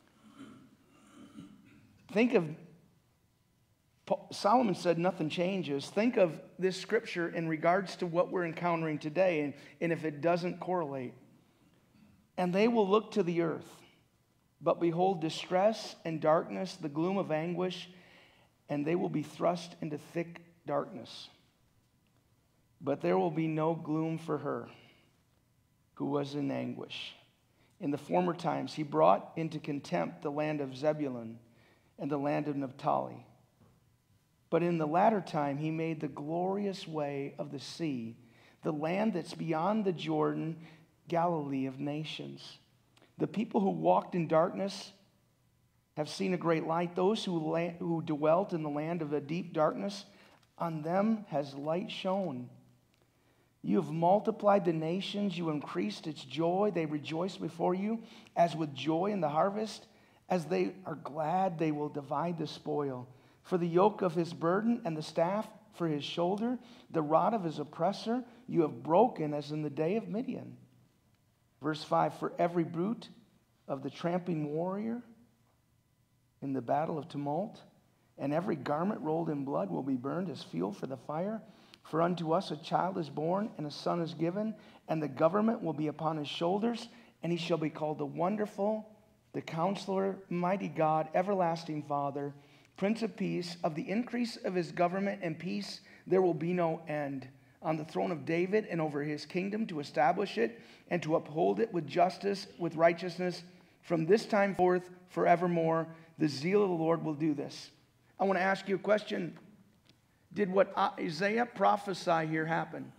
Think of, Solomon said nothing changes. Think of this scripture in regards to what we're encountering today and, and if it doesn't correlate. And they will look to the earth. But behold, distress and darkness, the gloom of anguish, and they will be thrust into thick darkness. But there will be no gloom for her who was in anguish. In the former times, He brought into contempt the land of Zebulun and the land of Naphtali. But in the latter time, He made the glorious way of the sea, the land that's beyond the Jordan, Galilee of nations. The people who walked in darkness have seen a great light. Those who, la- who dwelt in the land of a deep darkness, on them has light shone. You have multiplied the nations. You increased its joy. They rejoice before you as with joy in the harvest. As they are glad, they will divide the spoil. For the yoke of His burden and the staff for His shoulder, the rod of His oppressor, you have broken as in the day of Midian. Verse five, for every brute of the tramping warrior in the battle of tumult, and every garment rolled in blood will be burned as fuel for the fire. For unto us a child is born, and a son is given, and the government will be upon his shoulders, and he shall be called the Wonderful, the Counselor, Mighty God, Everlasting Father, Prince of Peace. Of the increase of his government and peace there will be no end. On the throne of David and over his kingdom, to establish it and to uphold it with justice, with righteousness, from this time forth forevermore. The zeal of the Lord will do this. I want to ask you a question. Did what Isaiah prophesied here happen?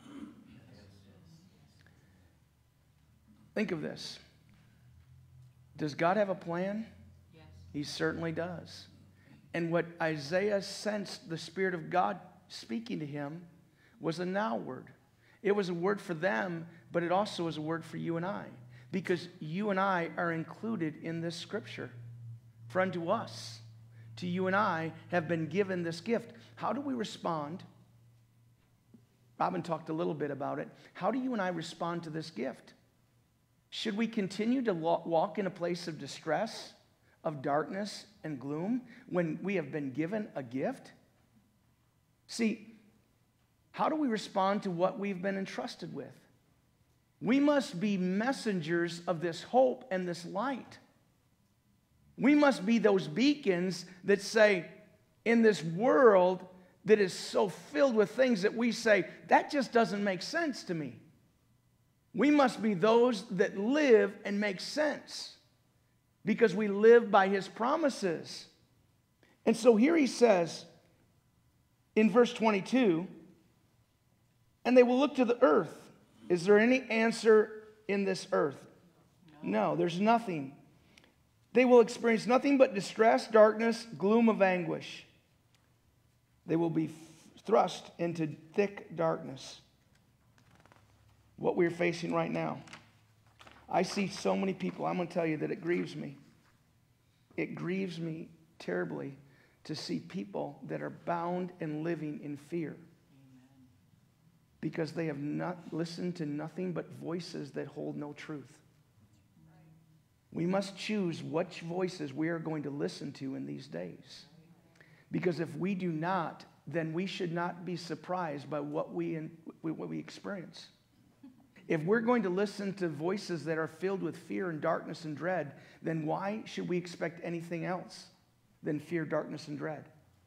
Think of this. Does God have a plan? Yes. He certainly does. And what Isaiah sensed the Spirit of God speaking to him was a now word. It was a word for them, but it also was a word for you and I. Because you and I are included in this scripture. For unto us, to you and I, have been given this gift. How do we respond? Robin talked a little bit about it. How do you and I respond to this gift? Should we continue to walk in a place of distress, of darkness and gloom, when we have been given a gift? See, how do we respond to what we've been entrusted with? We must be messengers of this hope and this light. We must be those beacons that say, in this world that is so filled with things that we say, that just doesn't make sense to me. We must be those that live and make sense because we live by his promises. And so here he says in verse twenty-two, and they will look to the earth. Is there any answer in this earth? No, there's nothing. They will experience nothing but distress, darkness, gloom of anguish. They will be thrust into thick darkness. What we're facing right now. I see so many people. I'm going to tell you that it grieves me. It grieves me terribly to see people that are bound and living in fear. Because they have not listened to nothing but voices that hold no truth. We must choose which voices we are going to listen to in these days. Because if we do not, then we should not be surprised by what we, what we experience. If we're going to listen to voices that are filled with fear and darkness and dread, then why should we expect anything else than fear, darkness, and dread?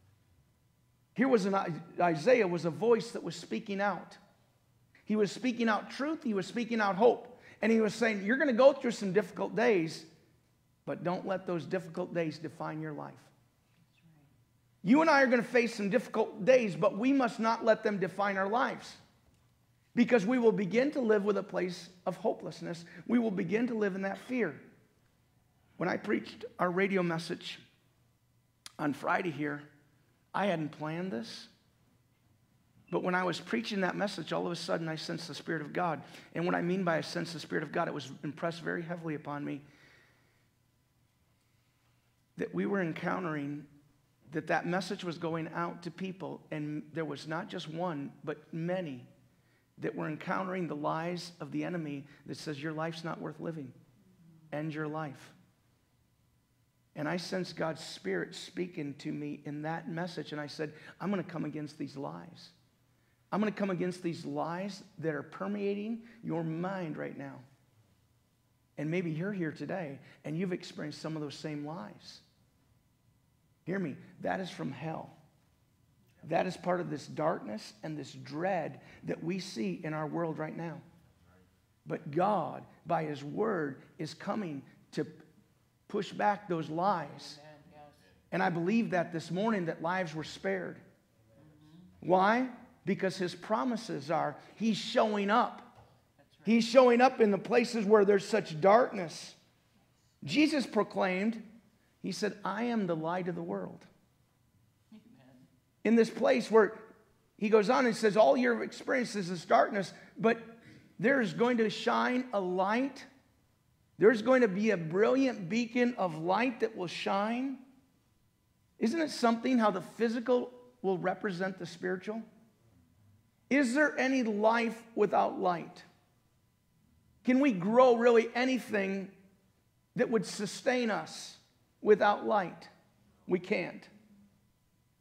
Here was an Isaiah was a voice that was speaking out. He was speaking out truth. He was speaking out hope. And he was saying, you're going to go through some difficult days, but don't let those difficult days define your life. You and I are going to face some difficult days, but we must not let them define our lives. Because we will begin to live with a place of hopelessness. We will begin to live in that fear. When I preached our radio message on Friday here, I hadn't planned this. But when I was preaching that message, all of a sudden I sensed the Spirit of God. And what I mean by I sensed the Spirit of God, it was impressed very heavily upon me that we were encountering that that message was going out to people, and there was not just one, but many that were encountering the lies of the enemy that says your life's not worth living. End your life. And I sensed God's Spirit speaking to me in that message, and I said, I'm going to come against these lies. I'm going to come against these lies that are permeating your mind right now. And maybe you're here today, and you've experienced some of those same lies. Hear me, that is from hell. That is part of this darkness and this dread that we see in our world right now. But God, by his word, is coming to push back those lies. And I believe that this morning that lives were spared. Why? Because his promises are, he's showing up. He's showing up in the places where there's such darkness. Jesus proclaimed, he said, I am the light of the world. In this place where he goes on and says, all your experiences is darkness, but there's going to shine a light. There's going to be a brilliant beacon of light that will shine. Isn't it something how the physical will represent the spiritual? Is there any life without light? Can we grow really anything that would sustain us without light? We can't.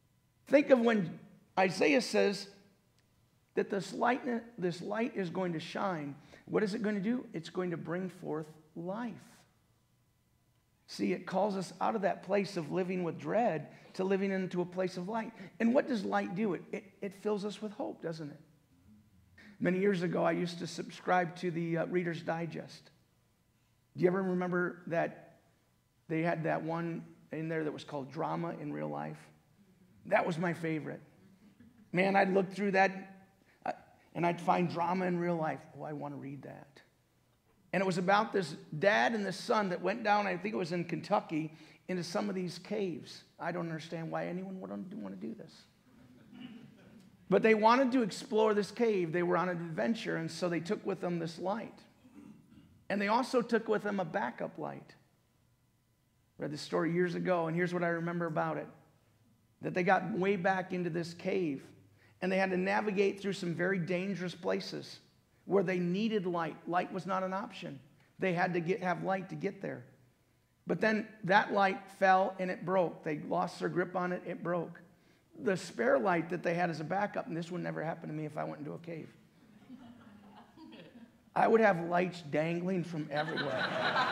Think of when Isaiah says that this light, this light is going to shine. What is it going to do? It's going to bring forth life. See, it calls us out of that place of living with dread to living into a place of light. And what does light do? It, it, it fills us with hope, doesn't it? Many years ago, I used to subscribe to the uh, Reader's Digest. Do you ever remember that they had that one in there that was called Drama in Real Life? That was my favorite. Man, I'd look through that uh, and I'd find drama in real life. Oh, I want to read that. And it was about this dad and this son that went down, I think it was in Kentucky, into some of these caves. I don't understand why anyone would want to do this. But they wanted to explore this cave. They were on an adventure, and so they took with them this light. And they also took with them a backup light. I read this story years ago, and here's what I remember about it. That they got way back into this cave, and they had to navigate through some very dangerous places where they needed light. Light was not an option. They had to get, have light to get there. But then that light fell and it broke. They lost their grip on it, it broke. The spare light that they had as a backup, and this would never happen to me if I went into a cave. I would have lights dangling from everywhere.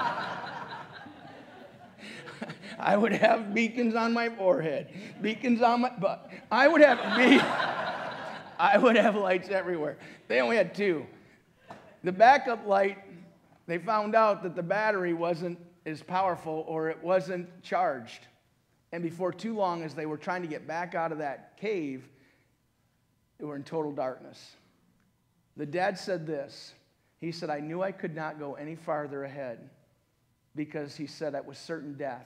I would have beacons on my forehead, beacons on my butt. I would have be- I would have lights everywhere. They only had two. The backup light, they found out that the battery wasn't as powerful or it wasn't charged. And before too long, as they were trying to get back out of that cave, they were in total darkness. The dad said this. He said, I knew I could not go any farther ahead because he said it was certain death.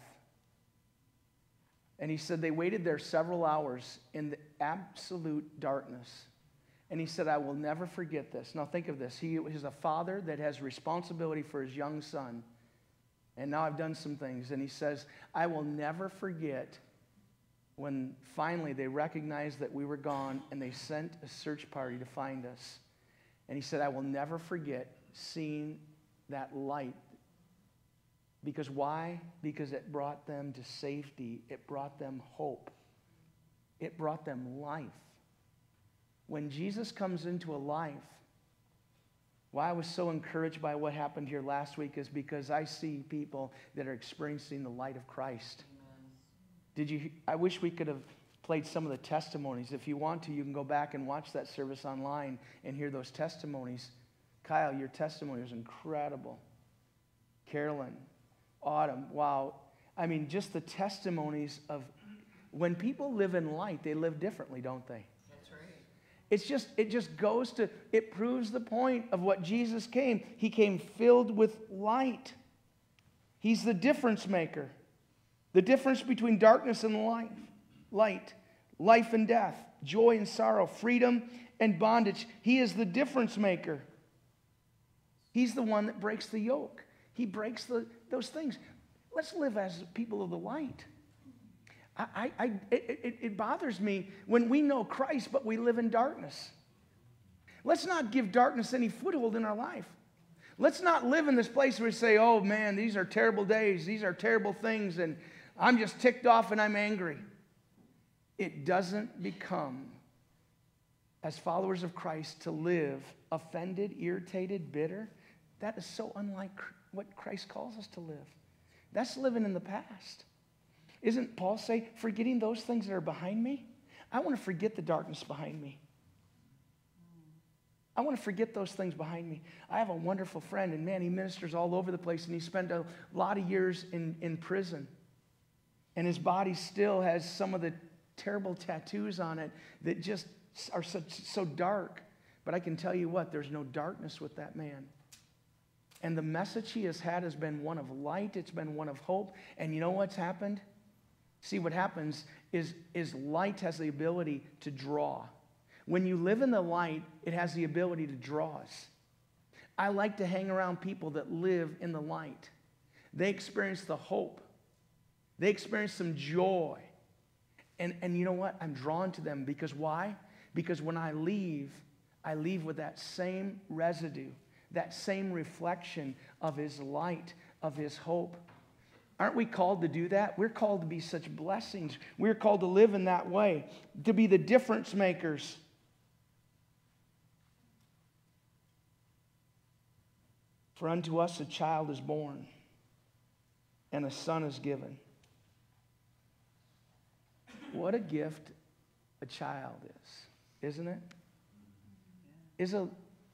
And he said they waited there several hours in the absolute darkness. And he said, I will never forget this. Now think of this. He is a father that has responsibility for his young son. And now I've done some things. And he says, I will never forget when finally they recognized that we were gone and they sent a search party to find us. And he said, I will never forget seeing that light. Because why? Because it brought them to safety. It brought them hope. It brought them life. When Jesus comes into a life, why I was so encouraged by what happened here last week is because I see people that are experiencing the light of Christ. Amen. Did you? I wish we could have played some of the testimonies. If you want to, you can go back and watch that service online and hear those testimonies. Kyle, your testimony was incredible. Carolyn, Autumn, wow. I mean, just the testimonies of when people live in light, they live differently, don't they? That's right. It's just, it just goes to, it proves the point of what Jesus came. He came filled with light. He's the difference maker. The difference between darkness and life, light, life and death, joy and sorrow, freedom and bondage. He is the difference maker. He's the one that breaks the yoke. He breaks the, those things. Let's live as people of the light. I, I, I, it, it bothers me when we know Christ, but we live in darkness. Let's not give darkness any foothold in our life. Let's not live in this place where we say, oh man, these are terrible days, these are terrible things, and I'm just ticked off and I'm angry. It doesn't become, as followers of Christ, to live offended, irritated, bitter. That is so unlike what Christ calls us to live. That's living in the past. Isn't Paul say, forgetting those things that are behind me? I want to forget the darkness behind me. I want to forget those things behind me. I have a wonderful friend, and man, he ministers all over the place, and he spent a lot of years in, in prison. And his body still has some of the terrible tattoos on it that just are so, so dark. But I can tell you what, there's no darkness with that man. And the message he has had has been one of light. It's been one of hope. And you know what's happened? See, what happens is, is light has the ability to draw. When you live in the light, it has the ability to draw us. I like to hang around people that live in the light. They experience the hope. They experience some joy. And, and you know what? I'm drawn to them because why? Because when I leave, I leave with that same residue, that same reflection of his light, of his hope. Aren't we called to do that? We're called to be such blessings. We're called to live in that way, to be the difference makers. For unto us a child is born, and a son is given. What a gift a child is, isn't it? Is a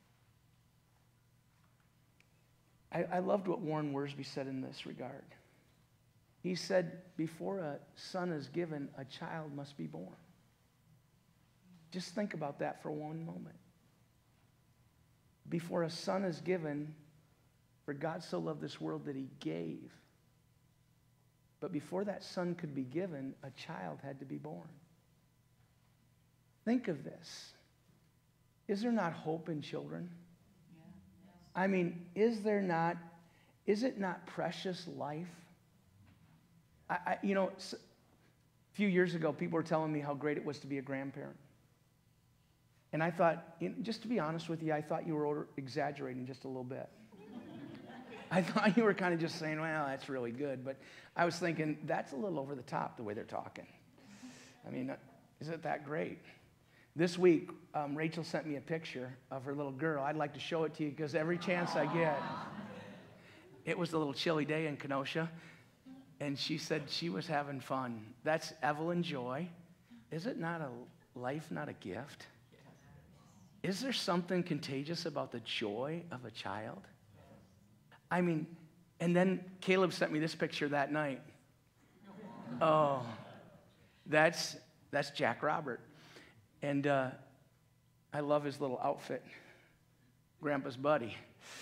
I, I loved what Warren Worsby said in this regard. He said, before a son is given, a child must be born. Just think about that for one moment. Before a son is given, for God so loved this world that he gave. But before that son could be given, a child had to be born. Think of this. Is there not hope in children? I mean, is there not, is it not precious life? I, I, you know, a few years ago, people were telling me how great it was to be a grandparent. And I thought, you know, just to be honest with you, I thought you were exaggerating just a little bit. I thought you were kind of just saying, well, that's really good. But I was thinking, that's a little over the top, the way they're talking. I mean, is it that great? This week, um, Rachel sent me a picture of her little girl. I'd like to show it to you because every chance I get. It was a little chilly day in Kenosha, and she said she was having fun. That's Evelyn Joy. Is it not a life, not a gift? Is there something contagious about the joy of a child? I mean, and then Caleb sent me this picture that night. Oh, that's that's Jack Robert. And uh, I love his little outfit, Grandpa's buddy.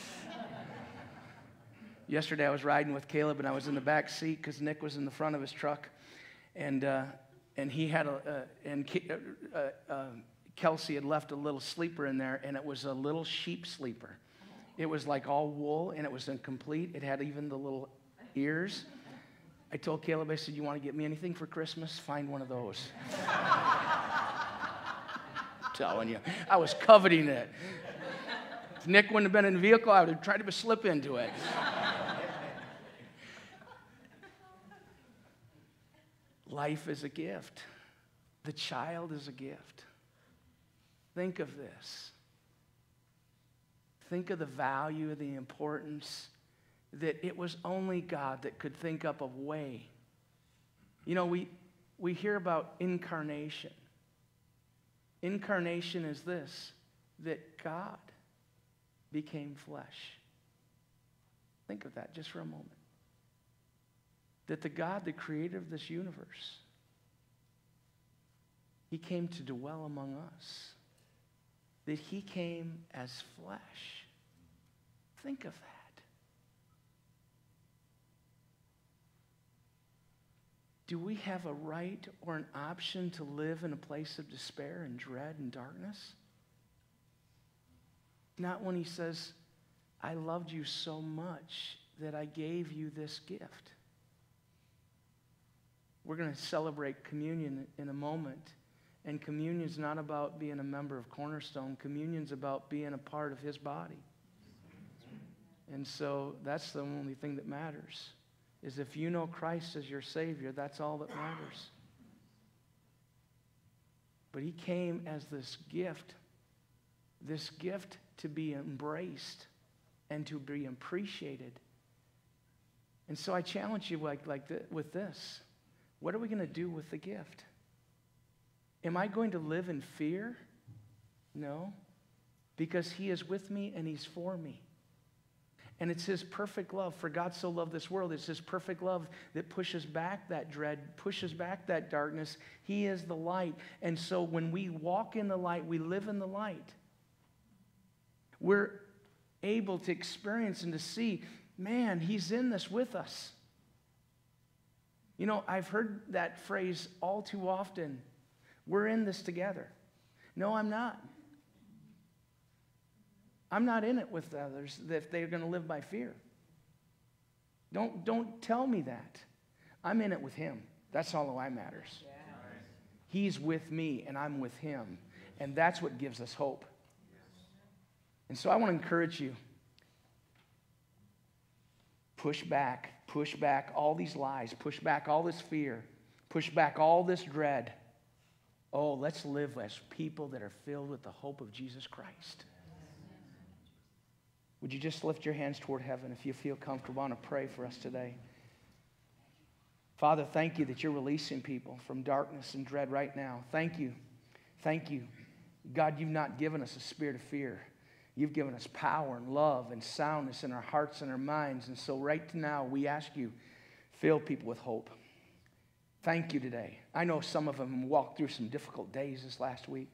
Yesterday I was riding with Caleb, and I was in the back seat because Nick was in the front of his truck, and uh, and he had a uh, and Ke- uh, uh, Kelsey had left a little sleeper in there, and it was a little sheep sleeper. It was like all wool, and it was incomplete. It had even the little ears. I told Caleb, I said, "You want to get me anything for Christmas? Find one of those." Telling you, I was coveting it. If Nick wouldn't have been in the vehicle, I would have tried to slip into it. Life is a gift. The child is a gift. Think of this. Think of the value, the importance, that it was only God that could think up a way. You know, we, we hear about incarnation. Incarnation is this, that God became flesh. Think of that just for a moment. That the God, the creator of this universe, he came to dwell among us. That he came as flesh. Think of that. Do we have a right or an option to live in a place of despair and dread and darkness? Not when he says, I loved you so much that I gave you this gift. We're going to celebrate communion in a moment. And communion is not about being a member of Cornerstone. Communion is about being a part of his body. And so that's the only thing that matters. Is if you know Christ as your Savior, that's all that matters. But he came as this gift, this gift to be embraced and to be appreciated. And so I challenge you like, like th- with this. What are we going to do with the gift? Am I going to live in fear? No, because he is with me and he's for me. And it's his perfect love. For God so loved this world. It's his perfect love that pushes back that dread, pushes back that darkness. He is the light. And so when we walk in the light, we live in the light. We're able to experience and to see, man, he's in this with us. You know, I've heard that phrase all too often. We're in this together. No, I'm not. I'm not in it with others if they're going to live by fear. Don't, don't tell me that. I'm in it with him. That's all that matters. Yeah. He's with me and I'm with him. And that's what gives us hope. And so I want to encourage you Push back, push back all these lies, push back all this fear, push back all this dread. Oh, let's live as people that are filled with the hope of Jesus Christ. Would you just lift your hands toward heaven if you feel comfortable? I want to pray for us today. Father, thank you that you're releasing people from darkness and dread right now. Thank you. Thank you. God, you've not given us a spirit of fear. You've given us power and love and soundness in our hearts and our minds. And so right now, we ask you, fill people with hope. Thank you today. I know some of them walked through some difficult days this last week.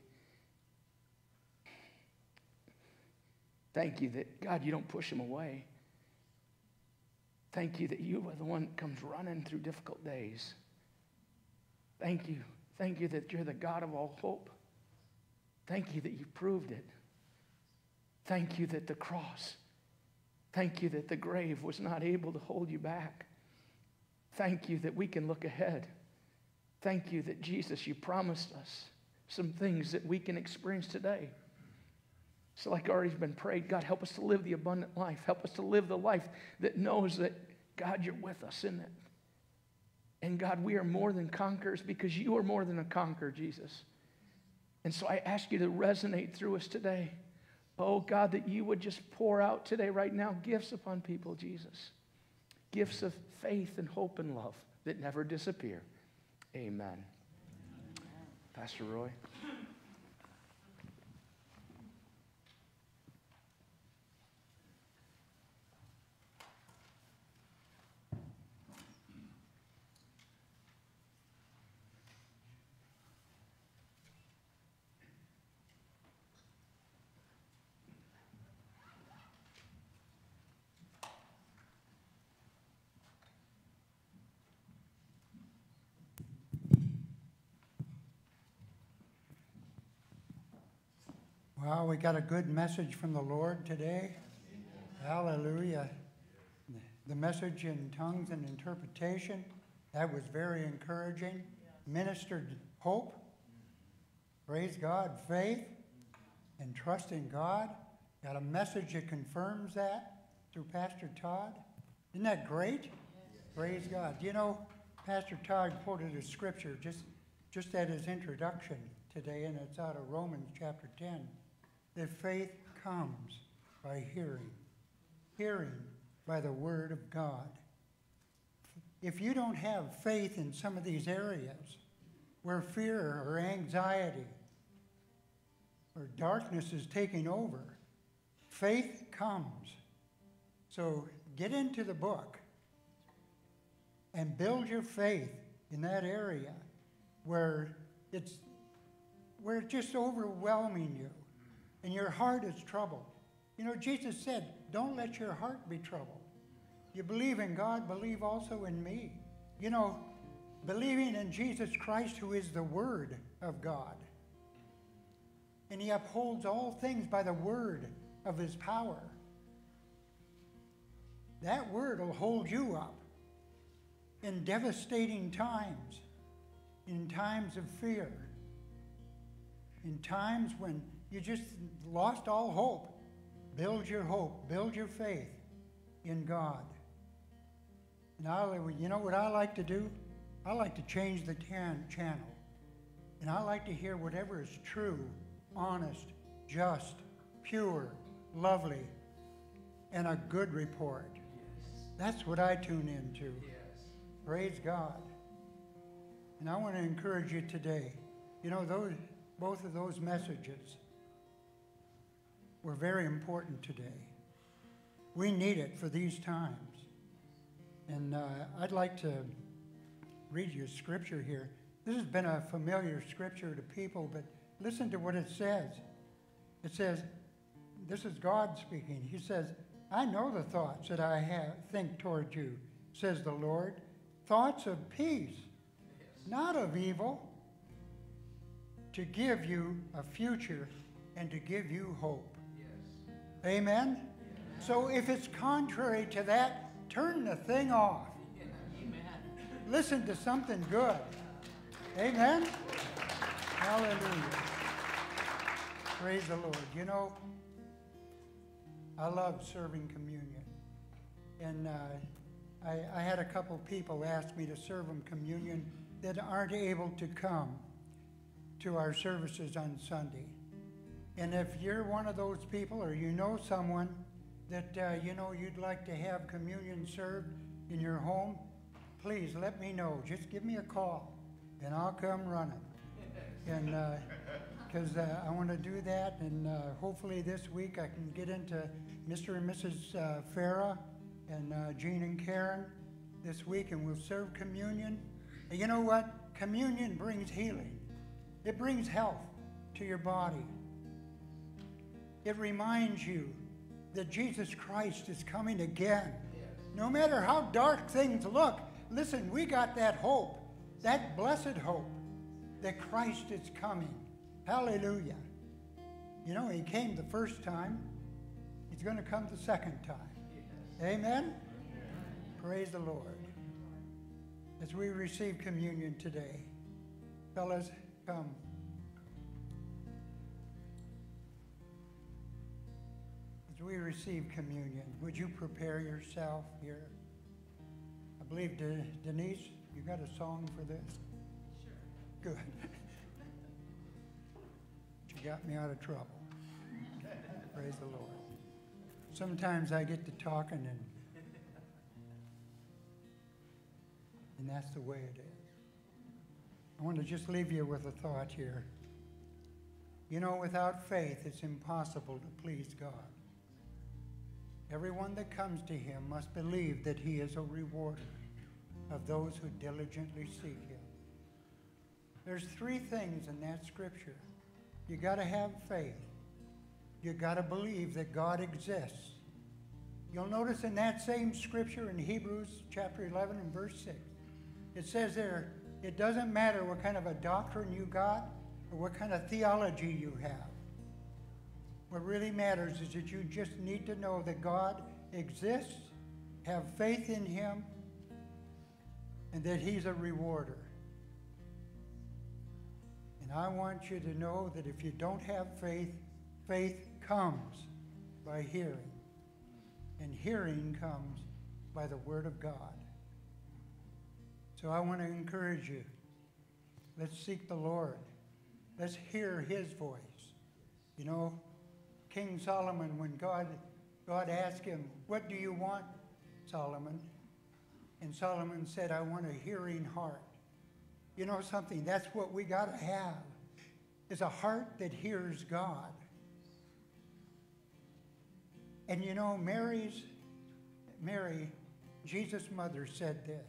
Thank you that, God, you don't push them away. Thank you that you are the one that comes running through difficult days. Thank you. Thank you that you're the God of all hope. Thank you that you proved it. Thank you that the cross, thank you that the grave was not able to hold you back. Thank you that we can look ahead. Thank you that, Jesus, you promised us some things that we can experience today. So like already been prayed, God, help us to live the abundant life. Help us to live the life that knows that, God, you're with us in it. And God, we are more than conquerors because you are more than a conqueror, Jesus. And so I ask you to resonate through us today. Oh, God, that you would just pour out today, right now, gifts upon people, Jesus. Gifts of faith and hope and love that never disappear. Amen. Pastor Roy. Well, we got a good message from the Lord today. Hallelujah. The message in tongues and interpretation, that was very encouraging. Ministered hope. Praise God. Faith and trust in God. Got a message that confirms that through Pastor Todd. Isn't that great? Praise God. You know, Pastor Todd quoted a scripture just, just at his introduction today, and it's out of Romans chapter ten. That faith comes by hearing, hearing by the word of God. If you don't have faith in some of these areas where fear or anxiety or darkness is taking over, faith comes. So get into the book and build your faith in that area where it's, where it's just overwhelming you. And your heart is troubled. You know, Jesus said, don't let your heart be troubled. You believe in God, believe also in me. You know, believing in Jesus Christ, who is the Word of God. And he upholds all things by the word of his power. That word will hold you up in devastating times, in times of fear, in times when you just lost all hope. Build your hope. Build your faith in God. And I, you know what I like to do? I like to change the tan, channel. And I like to hear whatever is true, honest, just, pure, lovely, and a good report. Yes. That's what I tune into. Yes. Praise God. And I want to encourage you today. You know, those both of those messages were very important today. We need it for these times. And uh, I'd like to read you a scripture here. This has been a familiar scripture to people, but listen to what it says. It says, this is God speaking. He says, I know the thoughts that I have, think toward you, says the Lord, thoughts of peace, yes, not of evil, to give you a future and to give you hope. Amen? Yeah. So if it's contrary to that, turn the thing off. Yeah. Amen. Listen to something good. Amen? Hallelujah. Praise the Lord. You know, I love serving communion. And uh, I, I had a couple people ask me to serve them communion that aren't able to come to our services on Sunday. And if you're one of those people, or you know someone that uh, you know you'd like to have communion served in your home, please let me know. Just give me a call, and I'll come running. And because uh, uh, I want to do that, and uh, hopefully this week I can get into Mister and Missus Uh, Farah and uh, Jean and Karen this week, and we'll serve communion. And you know what? Communion brings healing. It brings health to your body. It reminds you that Jesus Christ is coming again. No matter how dark things look, listen, we got that hope, that blessed hope that Christ is coming. Hallelujah. You know, he came the first time. He's going to come the second time. Amen? Amen? Praise the Lord. As we receive communion today, fellas, come. As we receive communion, would you prepare yourself here? I believe, De- Denise, you got a song for this? Sure. Good. You got me out of trouble. Praise the Lord. Sometimes I get to talking, and and that's the way it is. I want to just leave you with a thought here. You know, without faith, it's impossible to please God. Everyone that comes to him must believe that he is a rewarder of those who diligently seek him. There's three things in that scripture. You got to have faith. You got to believe that God exists. You'll notice in that same scripture in Hebrews chapter eleven and verse six, it says there, it doesn't matter what kind of a doctrine you got or what kind of theology you have. What really matters is that you just need to know that God exists, have faith in him, and that he's a rewarder. And I want you to know that if you don't have faith, faith comes by hearing. And hearing comes by the Word of God. So I want to encourage you. Let's seek the Lord. Let's hear his voice. You know, King Solomon, when God, God asked him, what do you want, Solomon? And Solomon said, I want a hearing heart. You know something? That's what we got to have, is a heart that hears God. And you know, Mary's, Mary, Jesus' mother, said this.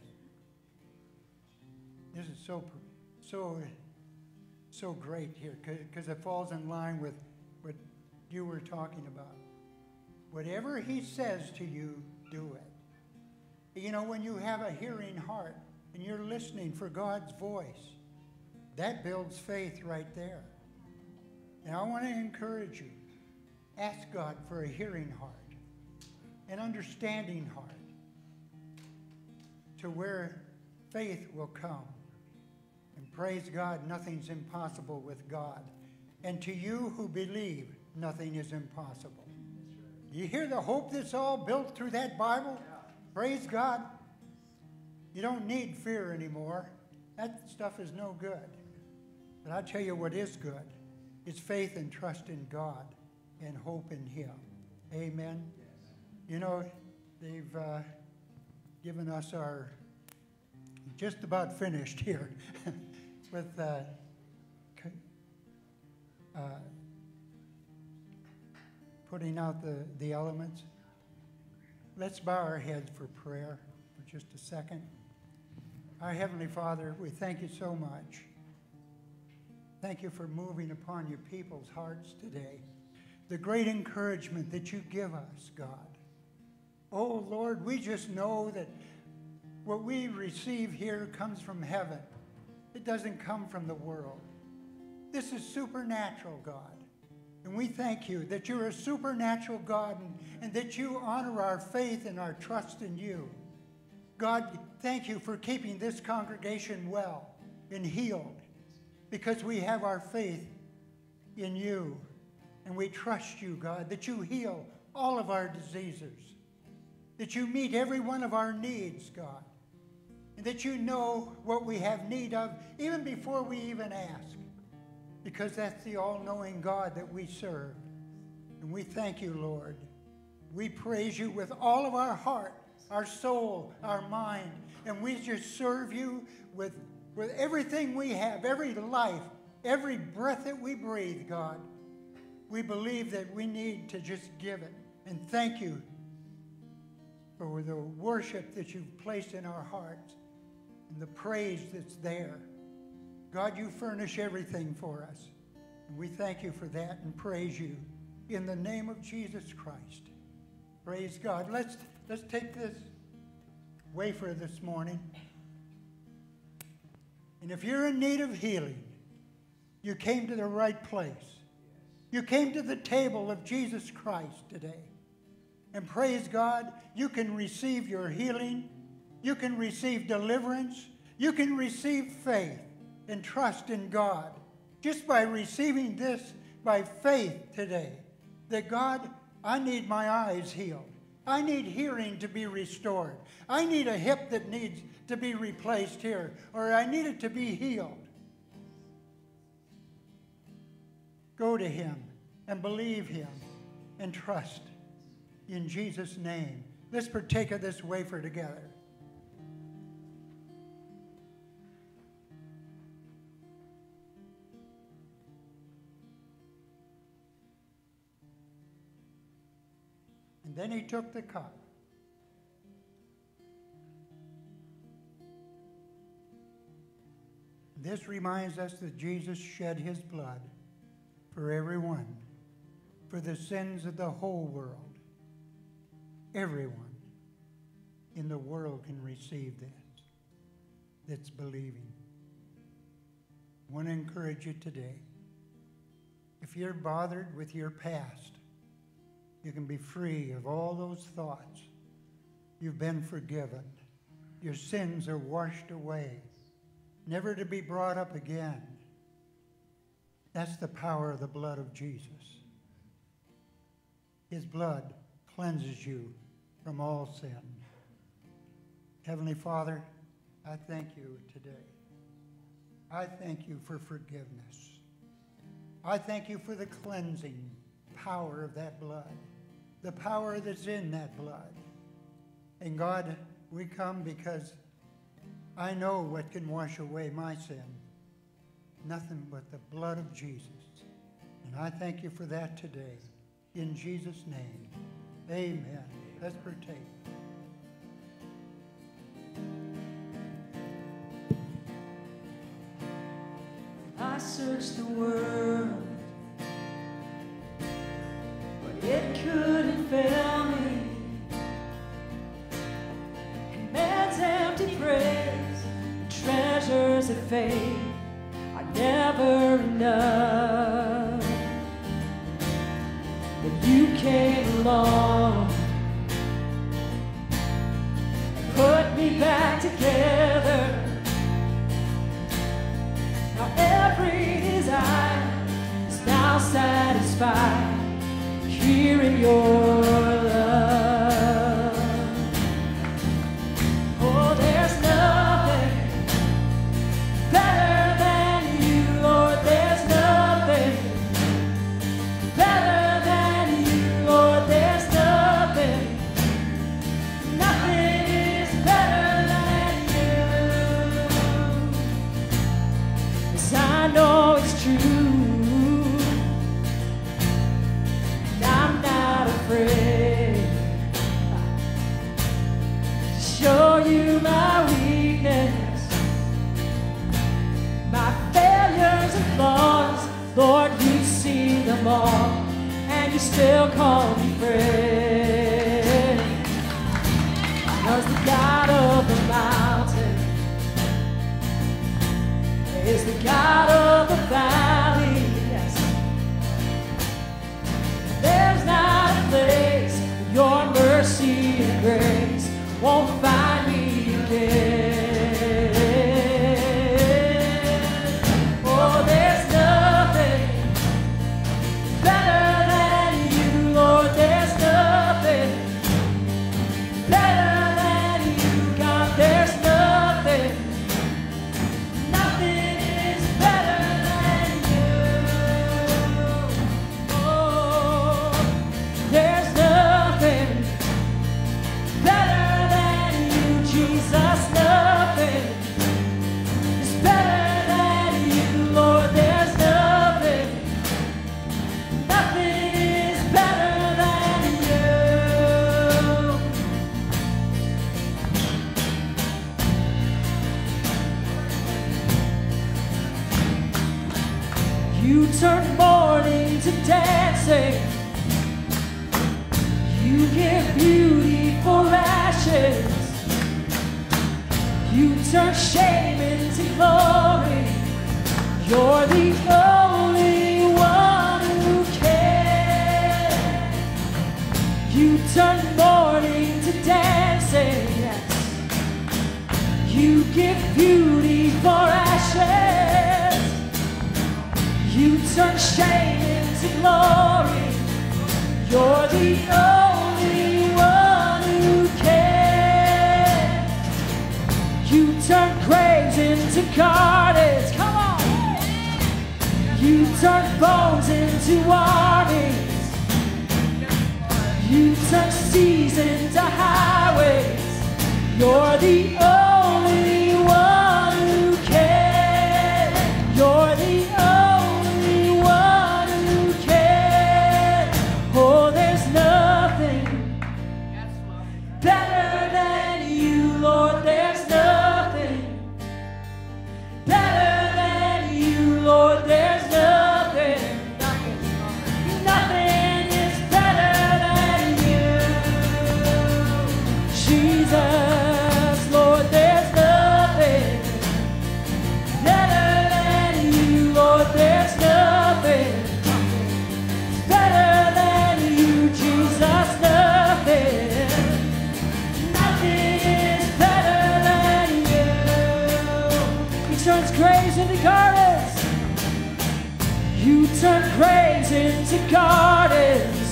This is so, so, so great here, because it falls in line with what you were talking about. Whatever he says to you, do it. You know, when you have a hearing heart and you're listening for God's voice, that builds faith right there. And I want to encourage you. Ask God for a hearing heart, an understanding heart, to where faith will come. And praise God, nothing's impossible with God. And to you who believe, nothing is impossible. You hear the hope that's all built through that Bible? Praise God. You don't need fear anymore. That stuff is no good. But I'll tell you what is good. It's faith and trust in God and hope in him. Amen. You know, they've uh, given us our, just about finished here with uh, uh, putting out the, the elements. Let's bow our heads for prayer for just a second. Our Heavenly Father, we thank you so much. Thank you for moving upon your people's hearts today. The great encouragement that you give us, God. Oh, Lord, we just know that what we receive here comes from heaven. It doesn't come from the world. This is supernatural, God. And we thank you that you're a supernatural God, and, and that you honor our faith and our trust in you. God, thank you for keeping this congregation well and healed, because we have our faith in you. And we trust you, God, that you heal all of our diseases. that you meet every one of our needs, God, and that you know what we have need of even before we even ask, because that's the all-knowing God that we serve. And we thank you, Lord. We praise you with all of our heart, our soul, our mind, and we just serve you with, with everything we have, every life, every breath that we breathe, God. We believe that we need to just give it. And thank you for the worship that you've placed in our hearts and the praise that's there. God, you furnish everything for us. And we thank you for that and praise you in the name of Jesus Christ. Praise God. Let's, let's take this wafer this morning. And if you're in need of healing, you came to the right place. You came to the table of Jesus Christ today. And praise God, you can receive your healing. You can receive deliverance. You can receive faith and trust in God just by receiving this by faith today. That God, I need my eyes healed. I need hearing to be restored. I need a hip that needs to be replaced here, or I need it to be healed. Go to him and believe him and trust in Jesus' name. Let's partake of this wafer together. And then he took the cup. This reminds us that Jesus shed his blood for everyone, for the sins of the whole world. Everyone in the world can receive this that's believing. I want to encourage you today. If you're bothered with your past, you can be free of all those thoughts. You've been forgiven. Your sins are washed away, never to be brought up again. That's the power of the blood of Jesus. His blood cleanses you from all sin. Heavenly Father, I thank you today. I thank you for forgiveness. I thank you for the cleansing power of that blood, the power that's in that blood. And God, we come because I know what can wash away my sin. Nothing but the blood of Jesus. And I thank you for that today. In Jesus' name, amen. Let's partake. I searched the world, but it couldn't fail me. And man's empty praise and treasures of faith are never enough. But you came along and put me back together. Now every desire is now satisfied here in your love. Oh, there's nothing better than you, Lord. There's nothing better than you, Lord. There's nothing, nothing is better than you. 'Cause I know it's true. Show you my weakness, my failures and flaws. Lord, you see them all, and you still call me friend. 'Cause the God of the mountain is the God of the valley. Yes. There's not a place where your mercy and grace won't find me again. Oh, there's nothing better than you, Lord. There's nothing better turn mourning to dancing. You give beauty for ashes. You turn shame into glory. You're the only one who can. You turn mourning to dancing. Yes. You give beauty for ashes. You turn shame into glory. You're the only one who can. You turn graves into gardens. Come on. You turn bones into armies. You turn seas into highways. You're the only one who can. You're the only one who can. Oh, there's nothing better than you, Lord. There's nothing better than you, Lord. There's nothing, nothing, nothing is better than you, Jesus, Lord. There's nothing better than you, Lord. There's nothing better than you, Jesus. Nothing, nothing is better than you. He turns graves into gardens. You turn graves into gardens.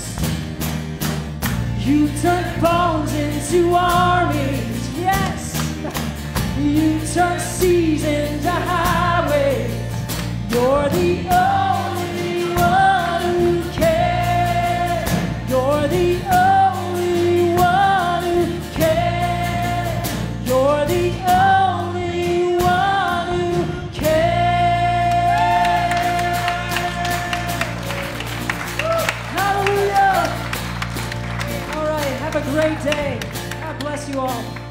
You turn bones into armies. Yes. You turn seas into highways. You're the only one who can. You're the only one who can. You're the only one who can. Hallelujah. All right, have a great day. God bless you all.